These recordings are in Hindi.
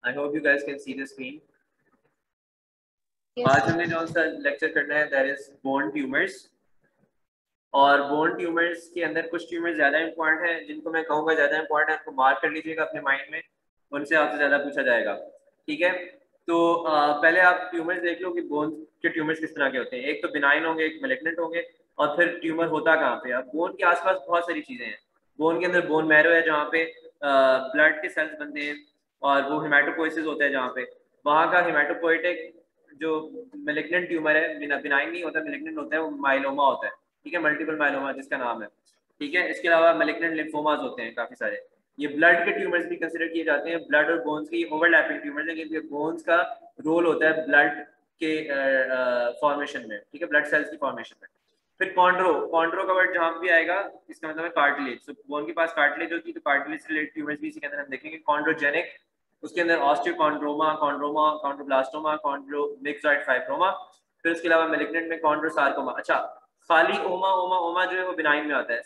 I hope you guys can see the screen. Yes, आज sir. हमने जो सा लेक्चर करना है that is bone tumors. और बोन ट्यूमर्स के अंदर कुछ ट्यूमर्स ज़्यादा इंपॉर्टेंट हैं, जिनको मैं कहूँगा ज़्यादा इंपॉर्टेंट है, उनको मार्क कर लीजिएगा अपने माइंड में, उनसे आपसे ज़्यादा पूछा जाएगा। ठीक है, तो पहले आप ट्यूमर्स देख लो कि बोन के ट्यूमर्स किस तरह के होते हैं। एक तो बिनाइन होंगे, एक मैलिग्नेंट होंगे, और फिर ट्यूमर होता कहाँ पे। अब बोन के आसपास बहुत सारी चीज़ें हैं। बोन के अंदर बोन मैरो है जहाँ पे ब्लड के सेल्स बनते हैं, और वो हेमाटोपोइसिस होता है जहाँ पे, वहाँ का हेमाटोपोइटिक जो मैलिग्नेंट ट्यूमर है, बिनाइन नहीं होता, मैलिग्नेंट होता है, वो माइलोमा होता है। ठीक है, मल्टीपल माइलोमा जिसका नाम है। ठीक है, इसके अलावा मैलिग्नेंट लिम्फोमास होते हैं काफी सारे। ये ब्लड के ट्यूमर्स भी कंसिडर किए जाते हैं। ब्लड और बोन्स की ओवरलैपिंग ट्यूमर्स है, क्योंकि बोन्स का रोल होता है ब्लड के फॉर्मेशन में। ठीक है, ब्लड सेल्स की फॉर्मेशन में। फिर कॉन्ड्रो का वर्ड जहाँ भी आएगा, इसका मतलब है कार्टिलेज। तो बोन के पास कार्टिलेज होती है, तो कार्टिलेज से रिलेटेड ट्यूमर्स भी इसी के अंदर हम देखेंगे। कॉन्ड्रोजेनिक, उसके अंदर ऑस्टियोकॉन्ड्रोमा, कॉन्ड्रोमा, कॉन्ड्रोब्लास्टोमा, कॉन्ड्रोमिक्सॉइड फाइब्रोमा। फिर उसके अलावा मैलिग्नेंट में कॉन्ड्रोसार्कोमा। अच्छा, खाली ओमा जो है वो बिनाइन में आता है।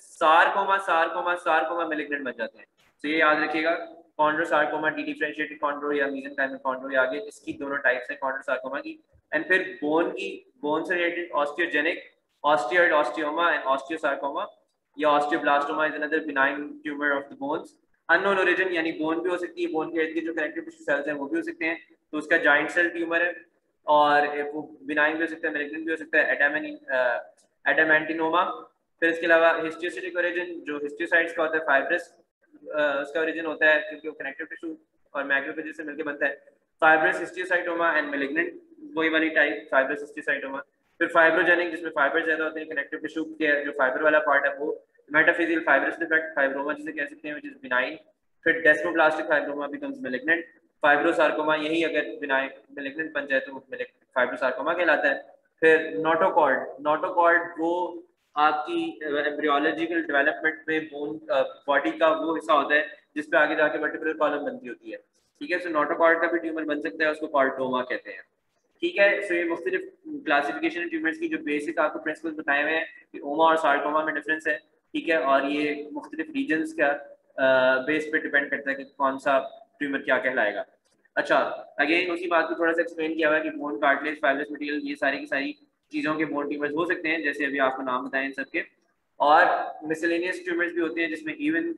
सारकोमा मैलिग्नेंट बन जाते हैं। तो ये याद रखिएगा, कॉन्ड्रोसार्कोमा, डी डिफरेंशिएटेड कॉन्ड्रो या मेसेंकाइमल कॉन्ड्रो, या आगे इसकी दोनों टाइप्स हैं कॉन्ड्रोसार्कोमा की। एंड फिर बोन से related osteogenic, osteoid osteoma and osteosarcoma, या osteoblastoma is another benign tumour of the bones. Unknown origin, यानी बोन भी हो सकती है, बोन के इर्द गिर्द जो कनेक्टिव टिश्यू सेल्स हैं वो भी हो सकते हैं, तो उसका जॉइंट सेल ट्यूमर है, और वो बिनाइन भी हो सकता है, मैलिग्नेंट भी हो सकता है, एडामेंटिनोमा। फिर इसके अलावा हिस्टियोसिटिक ओरिजिन, जो हिस्टियोसाइट्स का होता है, फाइब्रस उसका ओरिजिन होता है, क्योंकि वो कनेक्टिव टिश्यू और मैक्रोफेजेस से मिलकर बनता है। फाइब्रस हिस्टियोसाइटोमा एंड मैलिग्नेंट, वही वाली टाइप फाइब्रस हिस्टियोसाइटोमा। फिर फाइब्रोजेनिक, जिसमें फाइबर ज्यादा होते हैं, कनेक्टिव टिश्यू के जो फाइबर वाला पार्ट है वो। मेटाफिजियल फाइब्रस डिफेक्ट फाइब्रोमा जिसे कह सकते हैं, व्हिच इज बिनाइन। फिर desmoplastic fibroma becomes malignant. Fibrosarcoma, यही अगर बिनाइन मैलिग्नेंट बन जाए तो फाइब्रोसार्कोमा कहलाता है। फिर नोटोकॉर्ड वो आपकी एम्ब्रियोलॉजिकल डेवलपमेंट में बोन बॉडी का वो हिस्सा होता है जिसपे आगे जाके वर्टिब्रल कॉलम बनती होती है। ठीक है, सो नोटोकॉर्ड का भी ट्यूमर बन सकता है, उसको कॉर्डोमा कहते हैं। ठीक है, सो ये मुख्तलिफ क्लासिफिकेशन ट्यूमर्स की जो बेसिक आपको प्रिंसिपल्स बताए हुए हैं कि ओमा और सार्कोमा में डिफरेंस है। ठीक है, और ये मुख्तलिफ रीजन्स का बेस पे डिपेंड करता है कि कौन सा ट्यूमर क्या कहलाएगा। अच्छा, अगेन उसी बात को थोड़ा सा एक्सप्लेन किया हुआ है कि बोन, कार्टिलेज, फाइब्रस मटेरियल, ये सारी की सारी चीज़ों के बोन ट्यूमर्स हो सकते हैं, जैसे अभी आपको नाम बताएं इन सबके। और मिसलेनियस ट्यूमर्स भी होते हैं, जिसमें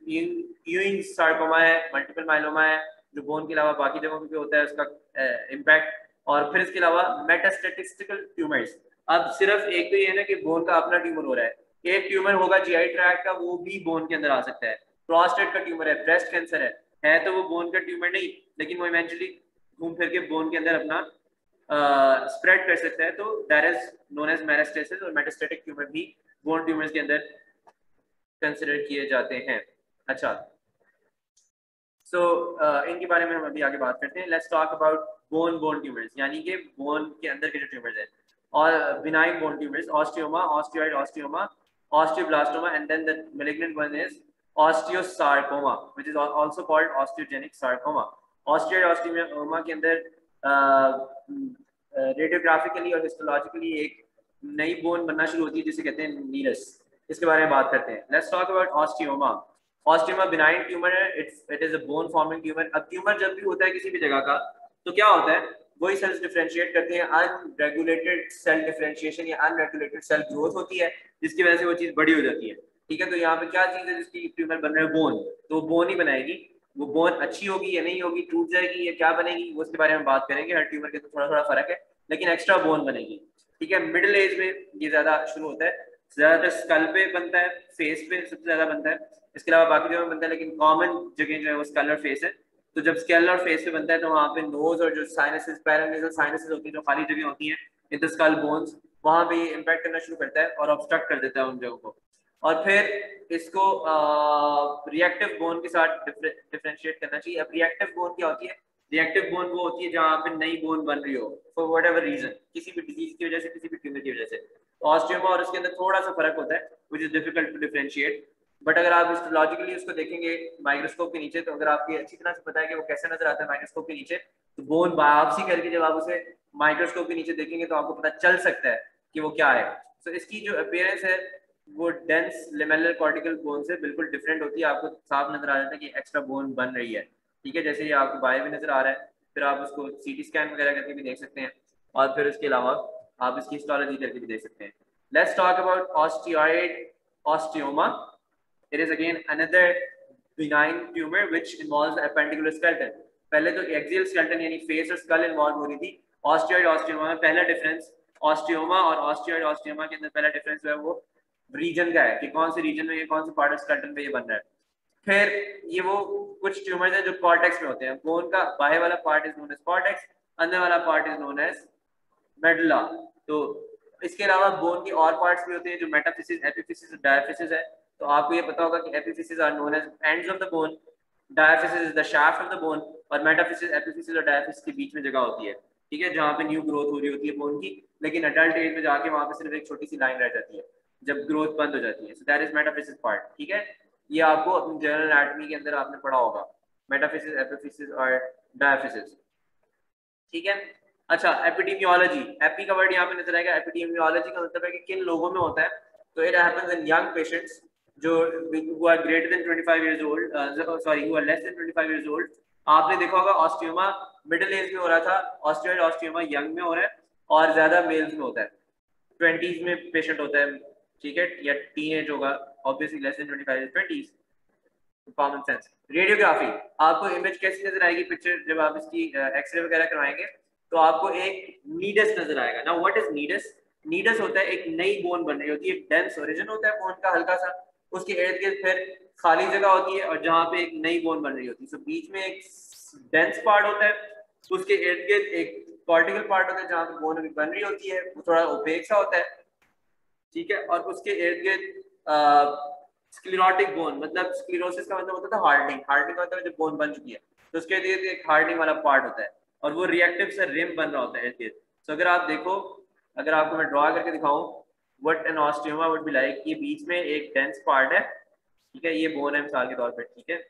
यूइंग सार्कोमा है, मल्टीपल माइलोमा है, जो बोन के अलावा बाकी जगहों पे भी होता है उसका इम्पैक्ट। और फिर इसके अलावा मेटास्टेटिस्टिकल ट्यूमर्स। अब सिर्फ एक तो ये है ना कि बोन का अपना ट्यूमर हो रहा है, एक ट्यूमर होगा जीआई ट्रैक्ट का, वो भी बोन के अंदर आ सकता है। प्रोस्टेट का ट्यूमर है, ब्रेस्ट कैंसर है तो वो बोन का ट्यूमर नहीं, लेकिन वो इवेंचुअली घूम फिर के बोन के अंदर अपना स्प्रेड कर सकता है, तो that is known as metastasis. और मेटास्टेटिक ट्यूमर भी बोन ट्यूमर्स के अंदर कंसिडर किए जाते हैं। अच्छा, सो इनके बारे में हम अभी आगे बात करते हैं। Let's talk about bone tumours, यानी कि बोन के अंदर के जो ट्यूमर्स हैं। और benign bone tumours, osteoma, osteoid osteoma, osteoblastoma, and then the malignant one is osteosarcoma, which is also called osteogenic sarcoma. Osteoid osteoma के अंदर रेडियोग्राफिकली और हिस्टोलॉजिकली एक नई बोन बनना शुरू होती है जिसे कहते हैं नीरस। इसके बारे में बात करते हैं। Let's talk about osteoma. Osteoma benign tumour है, it is a bone forming tumour. अब ट्यूमर जब भी होता है किसी भी जगह का, तो क्या होता है, वही सेल्स डिफरेंशिएट करते हैं। अनरेगुलेटेड सेल डिफरेंशिएशन या अनरेगुलेटेड सेल ग्रोथ होती है, जिसकी वजह से वो चीज बड़ी हो जाती है। ठीक है, तो यहाँ पे क्या चीज है जिसकी ट्यूमर बन रहा है, बोन, तो बोन ही बनाएगी। वो बोन अच्छी होगी या नहीं होगी, टूट जाएगी या क्या बनेगी, वो उसके बारे में बात करेंगे। हर ट्यूमर के तो थोड़ा थोड़ा फर्क है, लेकिन एक्स्ट्रा बोन बनेगी। ठीक है, मिडिल एज में ये ज्यादा शुरू होता है, ज्यादातर स्कल पे बनता है, फेस पे सबसे ज्यादा बनता है, इसके अलावा बाकी जगह बनता है, लेकिन कॉमन जगह जो है वो स्कल और फेस है। तो जब स्कल और फेस पे बनता है तो वहाँ पे नोज और जो साइनसेस, पैरानेजल साइनसेस होती है, जो खाली जगह होती है इन द स्कल बोन्स, वहाँ पे इम्पैक्ट करना शुरू करता है और ऑब्स्ट्रक्ट कर देता है उन जगहों को। और फिर इसको रिएक्टिव बोन के साथ डिफरेंशिएट करना चाहिए। अब रिएक्टिव बोन क्या होती है, रिएक्टिव बोन वो होती है जहाँ पे नई बोन बन रही हो फॉर वट एवर रीजन, किसी भी डिजीज की वजह से, किसी भी ट्यूमर की वजह से। तो ऑस्टियोमा और उसके अंदर थोड़ा सा फर्क होता है, which is difficult to differentiate. But अगर आप हिस्टोलॉजिकली उसको देखेंगे माइक्रोस्कोप के नीचे, तो अगर आपको अच्छी तरह से पता है कि वो कैसे नजर आता है माइक्रोस्कोप के नीचे, तो बोन बायोप्सी करके जब आप उसे माइक्रोस्कोप के नीचे देखेंगे तो आपको पता चल सकता है कि वो क्या है। तो इसकी जो अपीयरेंस है वो डेंस लेमेलर कॉर्टिकल बोन से बिल्कुल डिफरेंट होती है। आपको साफ नजर आ जाता है कि एक्स्ट्रा बोन बन रही है। ठीक है, जैसे ये आपको बाएं में नजर आ रहा है, फिर आप उसको सीटी स्कैन वगैरह करके भी देख सकते हैं, और फिर उसके अलावा आप इसकी हिस्टोलॉजी करके भी देख सकते हैं। Let's talk about osteoid osteoma. It is again another benign tumor which involves the appendicular skeleton. पहले तो एक्सियल स्केलेटन यानी फेस और स्कल इन्वॉल्व हो रही थी। ऑस्टियोइड ऑस्टियोमा में पहला डिफरेंस, ऑस्टियोमा और ऑस्टियोइड ऑस्टियोमा के अंदर पहला डिफरेंस जो है वो रीजन का है कि कौन से रीजन में ये कौन से पार्ट ऑफ स्केलेटन पे ये बन रहा है। फिर ये वो कुछ ट्यूमर्स हैं जो कॉर्टेक्स में होते हैं। बोन का बाहर वाला part is known as cortex, अंदर वाला part is known as medulla. तो इसके अलावा बोन के और पार्ट्स भी होते हैं जो मेटाफिसिस, एपिफिसिस और डायफिसिस है। तो आपको ये पता होगा कि epiphysis are known as ends of the bone, diaphysis is the shaft of the bone, और मेटाफिसिस एपिफिसिस और डायफिसिस के बीच में जगह होती है, ठीक है, जहाँ पे न्यू ग्रोथ हो रही होती है बोन की, लेकिन अडल्ट एज में जाके वहाँ पे सिर्फ एक छोटी सी लाइन रह जाती है जब ग्रोथ बंद हो जाती है। So that is metaphysis part, ठीक है। ये आपको अपनी जनरल एनाटॉमी के अंदर आपने पढ़ा होगा, मेटाफिसिस, एपिफिसिस और डायफिसिस, ठीक है। अच्छा, एपिडेमियोलॉजी, एपी का वर्ड यहाँ पे नजर आएगा। एपिडेमियोलॉजी का मतलब है कि किन लोगों में होता है। तो it happens in young patients जो who are greater than 25 years old, sorry, who are less than 25 years old। आपने देखा होगा ऑस्टियोमा मिडिल एज में हो रहा था, ऑस्टियोइड ऑस्टियोमा यंग में हो रहा है, और ज्यादा मेल्स में होता है, 20s में पेशेंट होता है, ठीक है, या टीन एज होगा, obviously less than 25 is 20s, common sense. Radiography, आपको इमेज कैसी नजर आएगी, पिक्चर जब आप इसकी एक्सरे वगैरह करवाएंगे तो आपको एक नीडस नजर आएगा। Now what is nidus? Nidus होता है एक नई बोन बन रही होती है, डेंस ओरिजिन होता है बोन का हल्का सा, उसके इर्द गिर्द फिर खाली जगह होती है और जहाँ पे एक नई बोन बन रही होती है। सो बीच में एक डेंस पार्ट होता है, उसके इर्द गिर्द एक कॉर्टिकल पार्ट होता है जहाँ पे बोन बन रही होती है, वो थोड़ा ओपेक सा होता है, ठीक है, और उसके इर्द गिर्द स्क्लेरोटिक बोन, मतलब स्क्लेरोसिस का मतलब होता था हार्डनिंग, हार्डनिंग का मतलब जब बोन बन चुकी है तो उसके इर्द गिर्द एक हार्डनिंग वाला पार्ट होता है, और वो रिएक्टिव से रिम बन रहा होता है इर्द गिर्द। तो अगर आप देखो, अगर आपको मैं ड्रॉ करके दिखाऊं what an osteoma would be like, ये बीच में एक डेंस पार्ट है, ठीक है, ये बोन है मिसाल के तौर पर, ठीक है,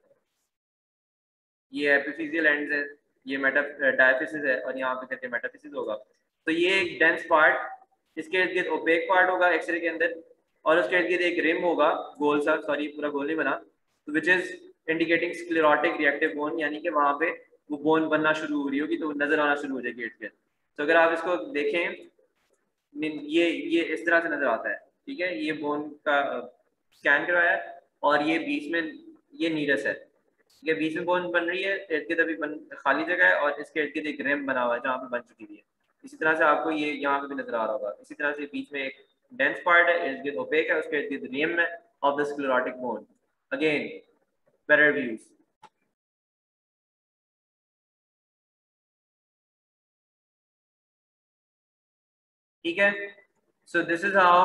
ये एपिफिजियल एंड्स है, ये मेटा डायफिसिस है, और यहाँ पे करके मेटाफिसिस होगा। तो ये एक डेंस पार्ट, इसके इर्द गिर्द ओपेक पार्ट होगा एक्सरे के अंदर, और उसके इर्द गिर्द एक रिम होगा गोल सा, सॉरी पूरा गोल नहीं बना, तो which is indicating sclerotic reactive bone, यानी कि वहाँ पे वो बोन बनना शुरू हो रही होगी, तो नजर आना शुरू हो जाएगी इर्द गिर्द। तो अगर आप इसको देखें, ये इस तरह से नजर आता है, ठीक है, ये बोन का स्कैन करवाया है, और ये बीच में ये नीरस है, ये बीच में बोन बन रही है, इर्द गिर्द अभी खाली जगह है, और इसके इर्द गिर्द एक रिम बना हुआ है जहाँ पे बन चुकी है। इसी तरह से आपको ये यहाँ पे भी नजर आ रहा होगा, इसी तरह से बीच में एक डेंस पार्ट है, इर्द गिर्द ओपेक है, उसके इर्द गिर्द रिम है of the sclerotic bone. Again better views, ठीक है। So this is how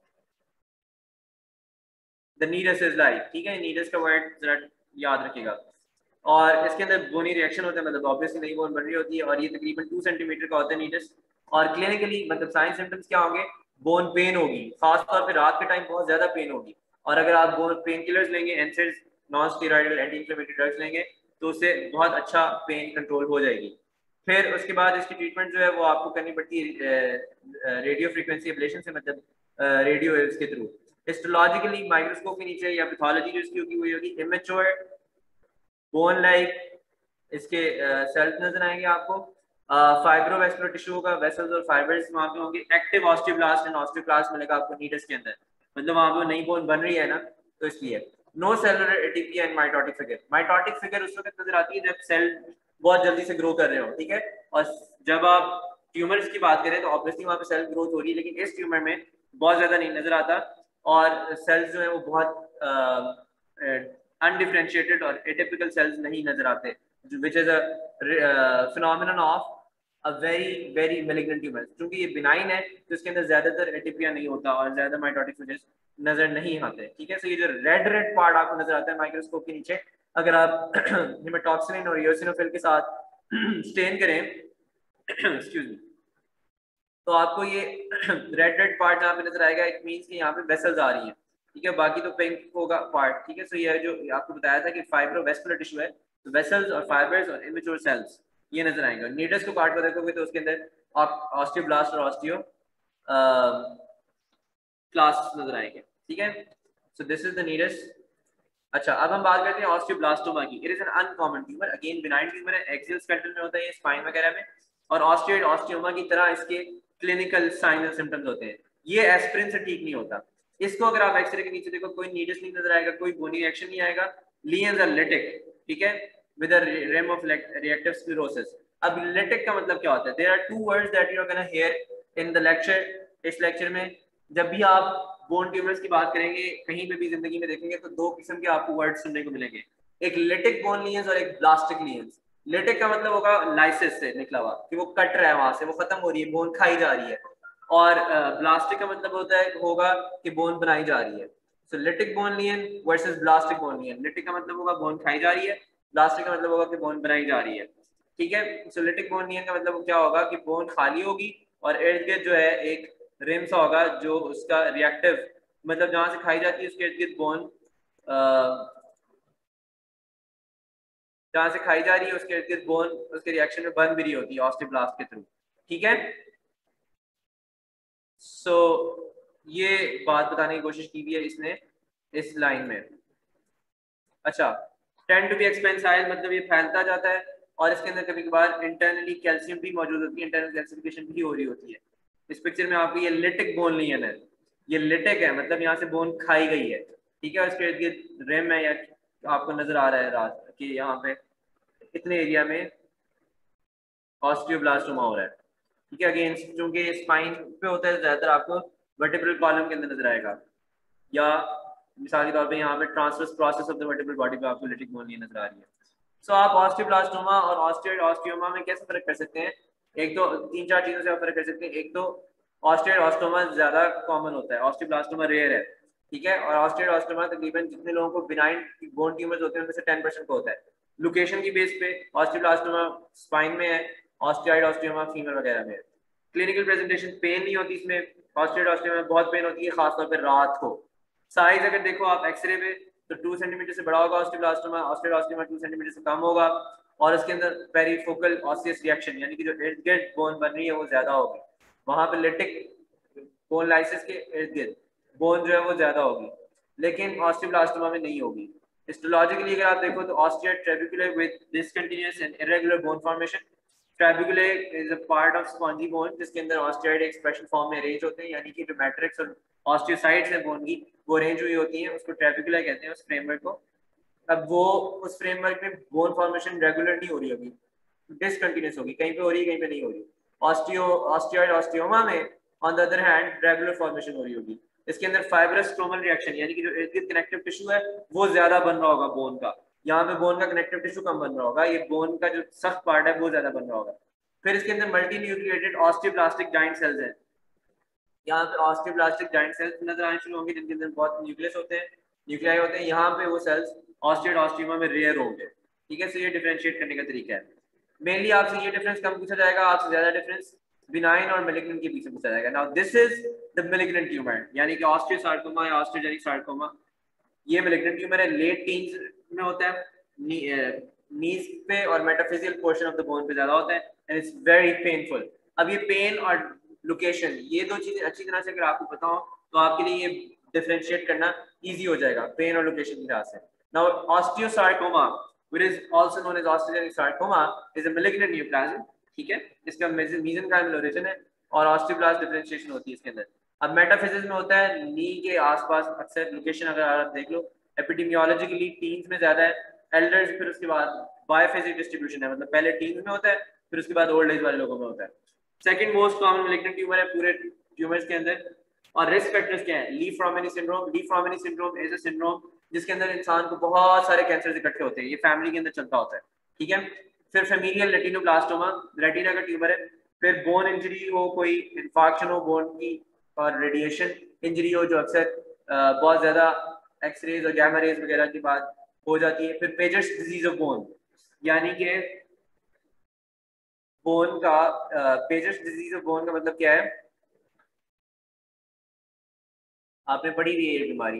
the nidus is like, ठीक है, नीडस का वर्ड जरा याद रखिएगा। और इसके अंदर बोनी रिएक्शन होता है, मतलब ऑब्वियसली नई बोन बन रही होती है, और ये तकरीबन 2 सेंटीमीटर का होता है नीडस। और क्लिनिकली मतलब साइन सिम्टम्स क्या होंगे? बोन पेन होगी, खासतौर पे रात के टाइम बहुत ज्यादा पेन होगी, और अगर आप बोन पेन किलर्स लेंगे, NSAIDs, non steroidal anti inflammatory drugs लेंगे, तो उससे बहुत अच्छा पेन कंट्रोल हो जाएगी। फिर उसके बाद इसकी ट्रीटमेंट जो है वो आपको करनी पड़ती है रेडियो फ्रीक्वेंसी एब्लेशन से, मतलब रेडियो वेव्स के थ्रू। हिस्टोलॉजिकली माइक्रोस्कोप के नीचे या पैथोलॉजी जो इसकी होगी वही होगी इमेच्योर बोन लाइक, इसके सेल्स नजर आएंगे आपको, फाइब्रोवेस्कुलर टिश्यू होगा, वेसल्स और फाइबर्स वहाँ पे होंगे, एक्टिव ऑस्टियोब्लास्ट एंड ऑस्टियोक्लास्ट मिलेगा आपको नीडस के अंदर, मतलब वहाँ पे नई बोन बन रही है ना, तो इसलिए no cellular atypia and mitotic figure. Mitotic figure उस वक्त नजर आती है जब सेल बहुत जल्दी से ग्रो कर रहे हो, ठीक है, और जब आप ट्यूमर्स की बात करें तो ऑब्वियसली वहाँ पे सेल ग्रोथ हो रही है, लेकिन इस ट्यूमर में बहुत ज्यादा नहीं नजर आता, और सेल्स जो है वो बहुत अनडिफरेंशिएटेड और एटिपिकल सेल्स नहीं नजर आते, which is a phenomenon of a very very malignant tumour. क्योंकि ये बिनाइन है तो इसके अंदर ज्यादातर एटिपिया नहीं होता और ज्यादा माइटोटिक फिगर्स नजर नहीं आते, ठीक है। सो ये जो रेड रेड पार्ट आपको नजर आता है माइक्रोस्कोप के नीचे, अगर आप हिमेटॉक्सिलिन और इओसिनोफिल के साथ स्टेन करें एक्सक्यूज मी, तो आपको ये रेड रेड पार्ट जहाँ पे नजर आएगा, इट मींस कि यहाँ पे वेसल्स आ रही हैं, ठीक है, बाकी तो पिंक होगा पार्ट, ठीक है। सो ये जो आपको बताया था कि फाइब्रोवेस्कुलर टिश्यू है, तो वेसल्स और फाइबर्स और इमेच्योर सेल्स ये नजर आएंगे। नीडस को काट कर देखोगे तो उसके अंदर ऑस्टियोब्लास्ट और ऑस्टियो क्लास्ट नजर आएंगे, ठीक है। So this is the nidus, अच्छा, अब हम बात करते हैं ऑस्टियोब्लास्टोमा की। It is an uncommon tumour, again benign tumour है, एक्सियल स्केलेटन में होता है, ये स्पाइन वगैरह में, और ऑस्टियोइड ऑस्टियोमा की तरह इसके क्लिनिकल साइंस एंड सिम्टम्स होते हैं। ये एस्पिरिन से ठीक नहीं होता। इसको अगर आप एक्सरे के नीचे देखो, कोई नीडस नहीं नजर आएगा, कोई बोनी रिएक्शन नहीं आएगा, लीजन्स आर लिटिक, ठीक है, with a rim of reactive sclerosis. अब लिटिक का मतलब क्या होता है? There are two words that you are gonna hear in the lecture. इस लेक्चर में जब भी आप बोन ट्यूमर्स की बात करेंगे, कहीं पे भी जिंदगी में देखेंगे, तो दो किस्म के आपको वर्ड सुनने को मिलेंगे, एक लिटिक बोन लीजन्स और एक ब्लास्टिक लीजन्स। लिटिक का मतलब होगा लाइसिस से निकला हुआ, कि वो कट रहा है, वहां से वो खत्म हो रही है, बोन खाई जा रही है। और ब्लास्टिक का मतलब होता है होगा कि बोन बनाई जा रही है। So lytic bone lesion versus blastic bone lesion. Lytic का मतलब होगा बोन खाई जा रही है, ब्लास्टिक का मतलब होगा कि बोन बनाई जा रही है, ठीक है। सो लिटिक बोन लियन का मतलब क्या होगा कि बोन खाली होगी और इर्द गिर्द जो है एक रिम सा होगा जो उसका रिएक्टिव, मतलब जहां से खाई जाती है उसके इर्द गिर्द बोन, जहां से खाई जा रही है उसके इर्द गिर्द बोन उसके रिएक्शन में बन भी रही होती है ऑस्टियोब्लास्ट के थ्रू, ठीक है। सो ये बात बताने की कोशिश की भी है इसने इस लाइन में। अच्छा, टेंड टू बी एक्सपेंसाइल मतलब ये फैलता जाता है, और इसके अंदर कभी कभार इंटरनली कैल्शियम भी मौजूद होती है, इंटरनल कैल्सिफिकेशन भी हो रही होती है। इस पिक्चर में आपको ये लिटिक बोन लियन है, ये लिटिक है, मतलब यहाँ से बोन खाई गई है, ठीक है। और इसके इर्द गिर्द रेम है, या आपको नजर आ रहा है रात कि यहाँ पे इतने एरिया में ऑस्टियोब्लास्टोमा हो रहा है, ठीक है। अगेन चूंकि स्पाइन पे होता है ज्यादातर, आपको वर्टिब्रल कॉलम के अंदर नजर आएगा, या मिसाल के तौर पे यहाँ पे transverse process of the vertebral body पे आपको लिटिक बोन नजर आ रही है। सो आप ऑस्टियोब्लास्टोमा और ऑस्टियोइड ऑस्टियोमा में कैसे फर्क कर सकते हैं? एक तो तीन चार चीजों से आप फर्क कर सकते हैं। एक तो ऑस्टियोइड ऑस्टियोमा ज्यादा कॉमन होता है, ऑस्टियोब्लास्टोमा रेयर है, ठीक है। और ऑस्टियोइड ऑस्टियोमा तकरीबन जितने लोगों को बिनाइन बोन ट्यूमर्स होते हैं उनमें से 10% को होता है। लोकेशन की बेस पे ऑस्टियोब्लास्टोमा स्पाइन में है, ऑस्टियोइड ऑस्टियोमा फीमेल वगैरह में है। क्लिनिकल प्रेजेंटेशन पेन नहीं होती इसमें, ऑस्टियोइड ऑस्टियोमा में बहुत पेन होती है, खासतौर पर रात को। साइज अगर देखो आप एक्सरे पे तो 2 सेंटीमीटर से बड़ा होगा ऑस्टियोब्लास्टोमा, ऑस्टियोइड ऑस्टियोमा 2 सेंटीमीटर से कम होगा, और इसके अंदर पेरीफोकल ऑसियस रिएक्शन यानी कि जो इर्द गिर्द बोन बन रही है वो ज्यादा होगी, वहां पे लिटिक बोन लाइसिस के इर्द गिर्द बोन जो है वो ज्यादा होगी, लेकिन ऑस्टियोब्लास्टोमा में नहीं होगी। हिस्टोलॉजिकली अगर आप देखो तो osteoid trabecular with discontinuous and irregular bone formation. Trabecular is a part of spongy bone जिसके अंदर ऑस्टियोइड एक्सप्रेशन फॉर्म में अरेंज होते हैं, यानी कि जो मैट्रिक्स और ऑस्टियोसाइट्स है बोन की वो अरेंज हुई होती हैं, उसको ट्रेबेकुलर कहते हैं उस फ्रेमवर्क को। अब वो उस फ्रेमवर्क में बोन फॉर्मेशन रेगुलर नहीं हो रही होगी, डिसकंटिन्यूस होगी, कहीं पे हो रही है कहीं पे नहीं हो रही। ऑस्टियोइड ऑस्टियोमा में on the other hand regular formation हो रही होगी। इसके अंदर फाइब्रस स्ट्रोमल रिएक्शन यानी कि जो इर्द गिर्द कनेक्टिव टिश्यू है वो ज्यादा बन रहा होगा बोन का, यहाँ पे बोन का कनेक्टिव टिश्यू कम बन रहा होगा, ये बोन का जो सख्त पार्ट है वो ज्यादा बन रहा होगा। फिर इसके अंदर multi nucleated osteoblastic giant cells हैं, यहाँ पे ऑस्टियोब्लास्टिक जाइंट सेल्स नजर आने शुरू होंगे जिनके अंदर बहुत न्यूक्लियस होते हैं, न्यूक्लियाई होते हैं, यहाँ पे वो सेल्स ऑस्टियोइड ऑस्टियोमा में रेयर होंगे, ठीक है। सो ये डिफरेंशिएट करने का तरीका है। मेनली आपसे ये डिफरेंस कम पूछा जाएगा, आपसे ज्यादा डिफरेंस बिनाइन और मेलिग्नेंट के पीछे पूछा जाएगा। Now this is the malignant tumour, यानी कि ऑस्टियोसार्कोमा या ऑस्टियोजेनिक सार्कोमा, ये मेलिग्नेंट ट्यूमर है, लेट टीन्स में होता है, नीज पे और metaphyseal portion of the bone पे ज्यादा होता है, एंड इट्स वेरी पेनफुल। अब ये पेन और लोकेशन, ये दो चीजें अच्छी तरह से अगर आपको पता हो तो आपके लिए ये डिफरेंशिएट करना इजी हो जाएगा पेन और लोकेशन की लिहाज से। Now osteosarcoma which is also known as osteogenic sarcoma is a malignant neoplasm, ठीक है। इसका मेसेंकाइमल ओरिजिन है और ऑस्टियोब्लास्ट डिफरेंशिएशन होती है इसके अंदर। अब मेटाफिजिक्स में होता है नी के आसपास, अक्सर लोकेशन अगर आप देख लो एपिडेमियोलॉजिकली टीन्स में ज्यादा है, एल्डर्स फिर उसके बाद बायोफिजिक डिस्ट्रीब्यूशन है, मतलब पहले टीन्स में होता है फिर उसके बाद ओल्ड एज वाले लोगों में होता है। Second most common malignant tumour है पूरे ट्यूमर्स के अंदर। और रिस्क फैक्टर्स क्या है? Li Fraumeni syndrome. Li Fraumeni syndrome is a syndrome जिसके अंदर इंसान को बहुत सारे कैंसर इकट्ठे होते हैं, ये फैमिली के अंदर चलता होता है, ठीक है। फिर फेमिलियल रेटिनोब्लास्टोमा, रेटिना का ट्यूमर है। फिर बोन इंजरी हो, कोई इन्फाक्शन हो बोन की, और रेडिएशन इंजरी हो जो अक्सर बहुत ज्यादा एक्सरेज और गैमा रेज वगैरह के बाद हो जाती है। फिर पेजर्स डिजीज ऑफ बोन, यानी कि बोन का पेजर्स डिजीज ऑफ बोन का मतलब क्या है? आपने पढ़ी हुई है ये बीमारी,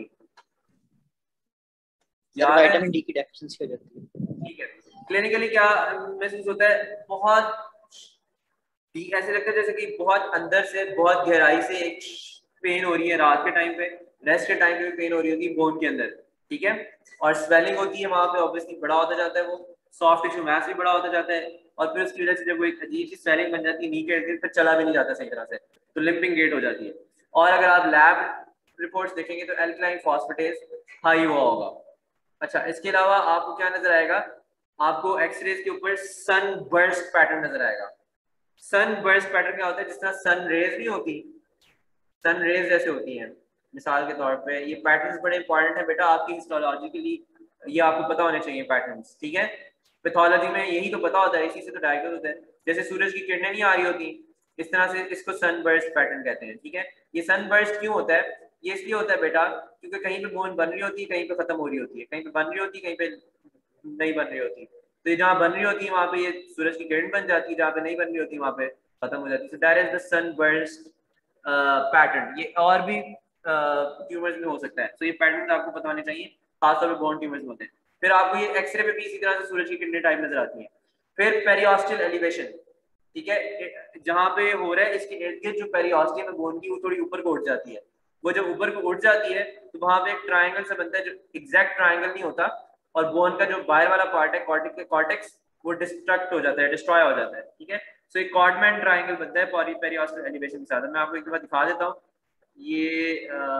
सर याद है? विटामिन डी की डेफिशिएंसी हो जाती है। ठीक है। क्लिनिकली क्या महसूस होता है? बहुत ऐसे लगता है जैसे कि बहुत अंदर से बहुत गहराई से एक पेन हो रही है रात के टाइम पे, रेस्ट के टाइम पे भी पेन हो रही होगी बोन के अंदर, ठीक है। और स्वेलिंग होती है वहां पे, ऑब्वियसली बड़ा होता जाता है, वो सॉफ्ट टिश्यू मास भी बड़ा होता जाता है, और फिर उसकी वजह से जब वो एक अजीब सी स्वेलिंग बन जाती है नी के इर्द गिर्द, फिर चला भी नहीं जाता सही तरह से, तो लिम्पिंग गेट हो जाती है। और अगर आप लैब रिपोर्ट्स देखेंगे तो एल्कलाइन फॉस्फेटेज हाई हुआ होगा। अच्छा, इसके अलावा आपको क्या नजर आएगा, आपको एक्सरेज के ऊपर सन बर्स्ट पैटर्न नजर आएगा। सन बर्स्ट पैटर्न क्या होता है, जिस तरह सन रेज नहीं होती, सन रेज जैसे होती हैं मिसाल के तौर पे, ये पैटर्न्स बड़े इंपॉर्टेंट है बेटा आपकी हिस्टोलॉजिकली, ये आपको पता होने चाहिए पैटर्न्स, ठीक है। पैथोलॉजी में यही तो पता होता है, इसी से तो डायग्नोज होता है। जैसे सूरज की किरणें नहीं आ रही होती, इस तरह से इसको सनबर्स्ट पैटर्न कहते हैं, ठीक है। ये सनबर्स्ट क्यों होता है, ये इसलिए होता है बेटा क्योंकि कहीं पे बोन बन रही होती है, कहीं पे खत्म हो रही होती है, कहीं पे बन रही होती है, कहीं पे नहीं बन रही होती। तो ये जहाँ बन रही होती है वहां पे ये सूरज की किरण बन जाती है, जहाँ पे नहीं बन रही होती वहां पे खत्म हो जाती है। So that is the sunburst pattern. ये और भी ट्यूमर्स में हो सकता है, तो ये पैटर्न आपको पता होने चाहिए, खासतौर पर बोन ट्यूमर्स में होते हैं। फिर आपको ये एक्सरे पे भी इसी तरह से सूरज की किरणें टाइप नजर आती हैं। फिर पेरियोस्टल एलिवेशन, ठीक है, जहां पे हो रहा है इसके इर्द गिर्द जो पेरियोस्टियम है बोन की, वो थोड़ी ऊपर को उठ जाती है। वो जब ऊपर को उठ जाती है तो वहां पे एक ट्रायंगल सा बनता है, जो एग्जैक्ट ट्रायंगल नहीं होता, और बोन का जो बाहर वाला पार्ट है कॉर्टेक्स, वो डिस्ट्रक्ट हो जाता है, डिस्ट्रॉय हो जाता है, ठीक है। सो एक कॉर्डमैन ट्रायंगल बनता है पेरियोस्टल एलिवेशन के साथ। मैं आपको एक बार दिखा देता हूँ, ये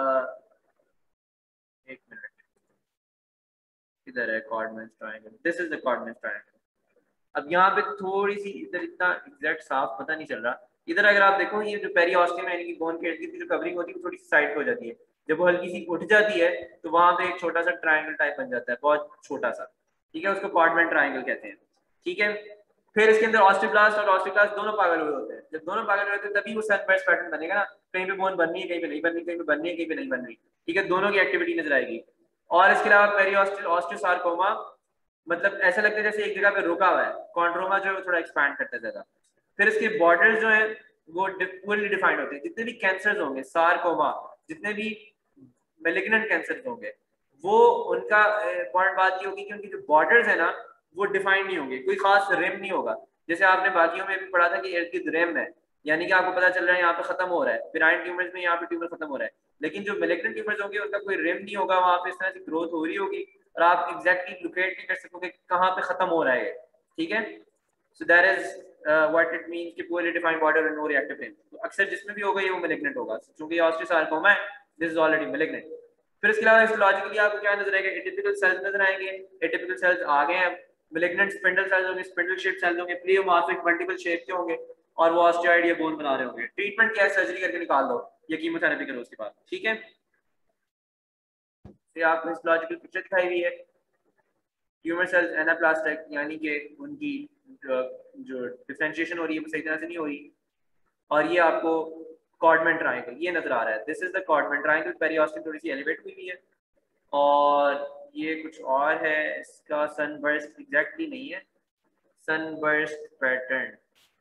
एक मिनट, इधर है Codman triangle, this is the Codman triangle. अब यहाँ पे थोड़ी सी इधर इतना एग्जैक्ट साफ पता नहीं चल रहा, इधर अगर आप देखो ये जो पेरियोस्टियम है यानी कि बोन के इर्द गिर्द की जो कवरिंग होती है वो थोड़ी सी साइड पे हो जाती है, जब वो हल्की सी उठ जाती है तो वहां पे एक छोटा सा ट्रायंगल टाइप बन जाता है, बहुत छोटा सा, ठीक है, उसको कॉर्डमैन ट्रायंगल कहते हैं, ठीक है। फिर इसके अंदर ऑस्टियोब्लास्ट और ऑस्टियोक्लास्ट दोनों पागल हुए होते हैं, जब दोनों पागल हुए होते हैं तभी वो सनबर्स्ट पैटर्न बनेगा ना, कहीं पे बोन बन रही है, कहीं पे नहीं बन रही, कहीं पे बन रही है, कहीं पे नहीं बन रही, ठीक है, दोनों की एक्टिविटी नजर आएगी। और इसके अलावा पेरियोस्टल ऑस्टियोसार्कोमा, मतलब ऐसा लगता है जैसे एक जगह पे रुका हुआ है, कॉन्ड्रोमा जो है थोड़ा एक्सपैंड करता है ज्यादा। फिर इसके बॉर्डर्स जो है वो फुल्ली डिफाइंड होते हैं, जितने भी कैंसर्स होंगे सार्कोमा, जितने भी मेलिग्नेंट कैंसर्स होंगे, वो उनका पॉइंट बात ये होगी कि उनकी जो बॉर्डर्स है ना वो डिफाइंड नहीं होंगे, कोई खास रिम नहीं होगा। जैसे आपने बाकियों में भी पढ़ा था कि इर्द गिर्द रिम है, यानी कि आपको पता चल रहा है यहाँ पे खत्म हो रहा है, बिनाइन ट्यूमर्स में यहाँ पे ट्यूमर खत्म हो रहा है, लेकिन जो मेलिग्नेंट ट्यूमर्स होंगे उनका कोई रिम नहीं होगा, वहां पे इस तरह से ग्रोथ हो रही होगी और आप एग्जैक्टली लोकेट नहीं कर सकोगे कहाँ पे खत्म हो रहा है, ठीक है। So that is what it means कि पूरी defined border and no reactive rim, तो अक्सर जिसमें भी होगा ये वो मेलिग्नेंट होगा, क्योंकि ऑस्टियोसार्कोमा है, दिस इज ऑलरेडी मेलिग्नेंट। फिर इसके अलावा हिस्टोलॉजिकली आपको क्या नजर आएगा, एटिपिकल सेल्स नजर आएंगे, एटिपिकल सेल्स आ गए हैं, मेलिग्नेंट स्पिंडल सेल्स होंगे, स्पिंडल शेप सेल्स होंगे, प्लियोमॉर्फिक मल्टीपल शेप के होंगे, और वो ऑस्टियोइड या बोन बना रहे होंगे। ट्रीटमेंट क्या है, सर्जरी करके निकाल दो या कीमोथेरेपी करो उसके बाद, ठीक है। फिर आपको हिस्टोलॉजिकल पिक्चर दिखाई हुई है, ट्यूमर सेल्स एनाप्लास्टिक, यानी कि उनकी जो डिफरेंशिएशन हो रही है वो सही तरह से नहीं हो रही, और ये आपको कॉर्डमैन ट्रायंगल ये नजर आ रहा है, this is the Codman triangle, periosteum थोड़ी सी एलिवेट हुई है, और ये कुछ और है, इसका सनबर्स्ट एग्जैक्टली नहीं है, सनबर्स्ट पैटर्न,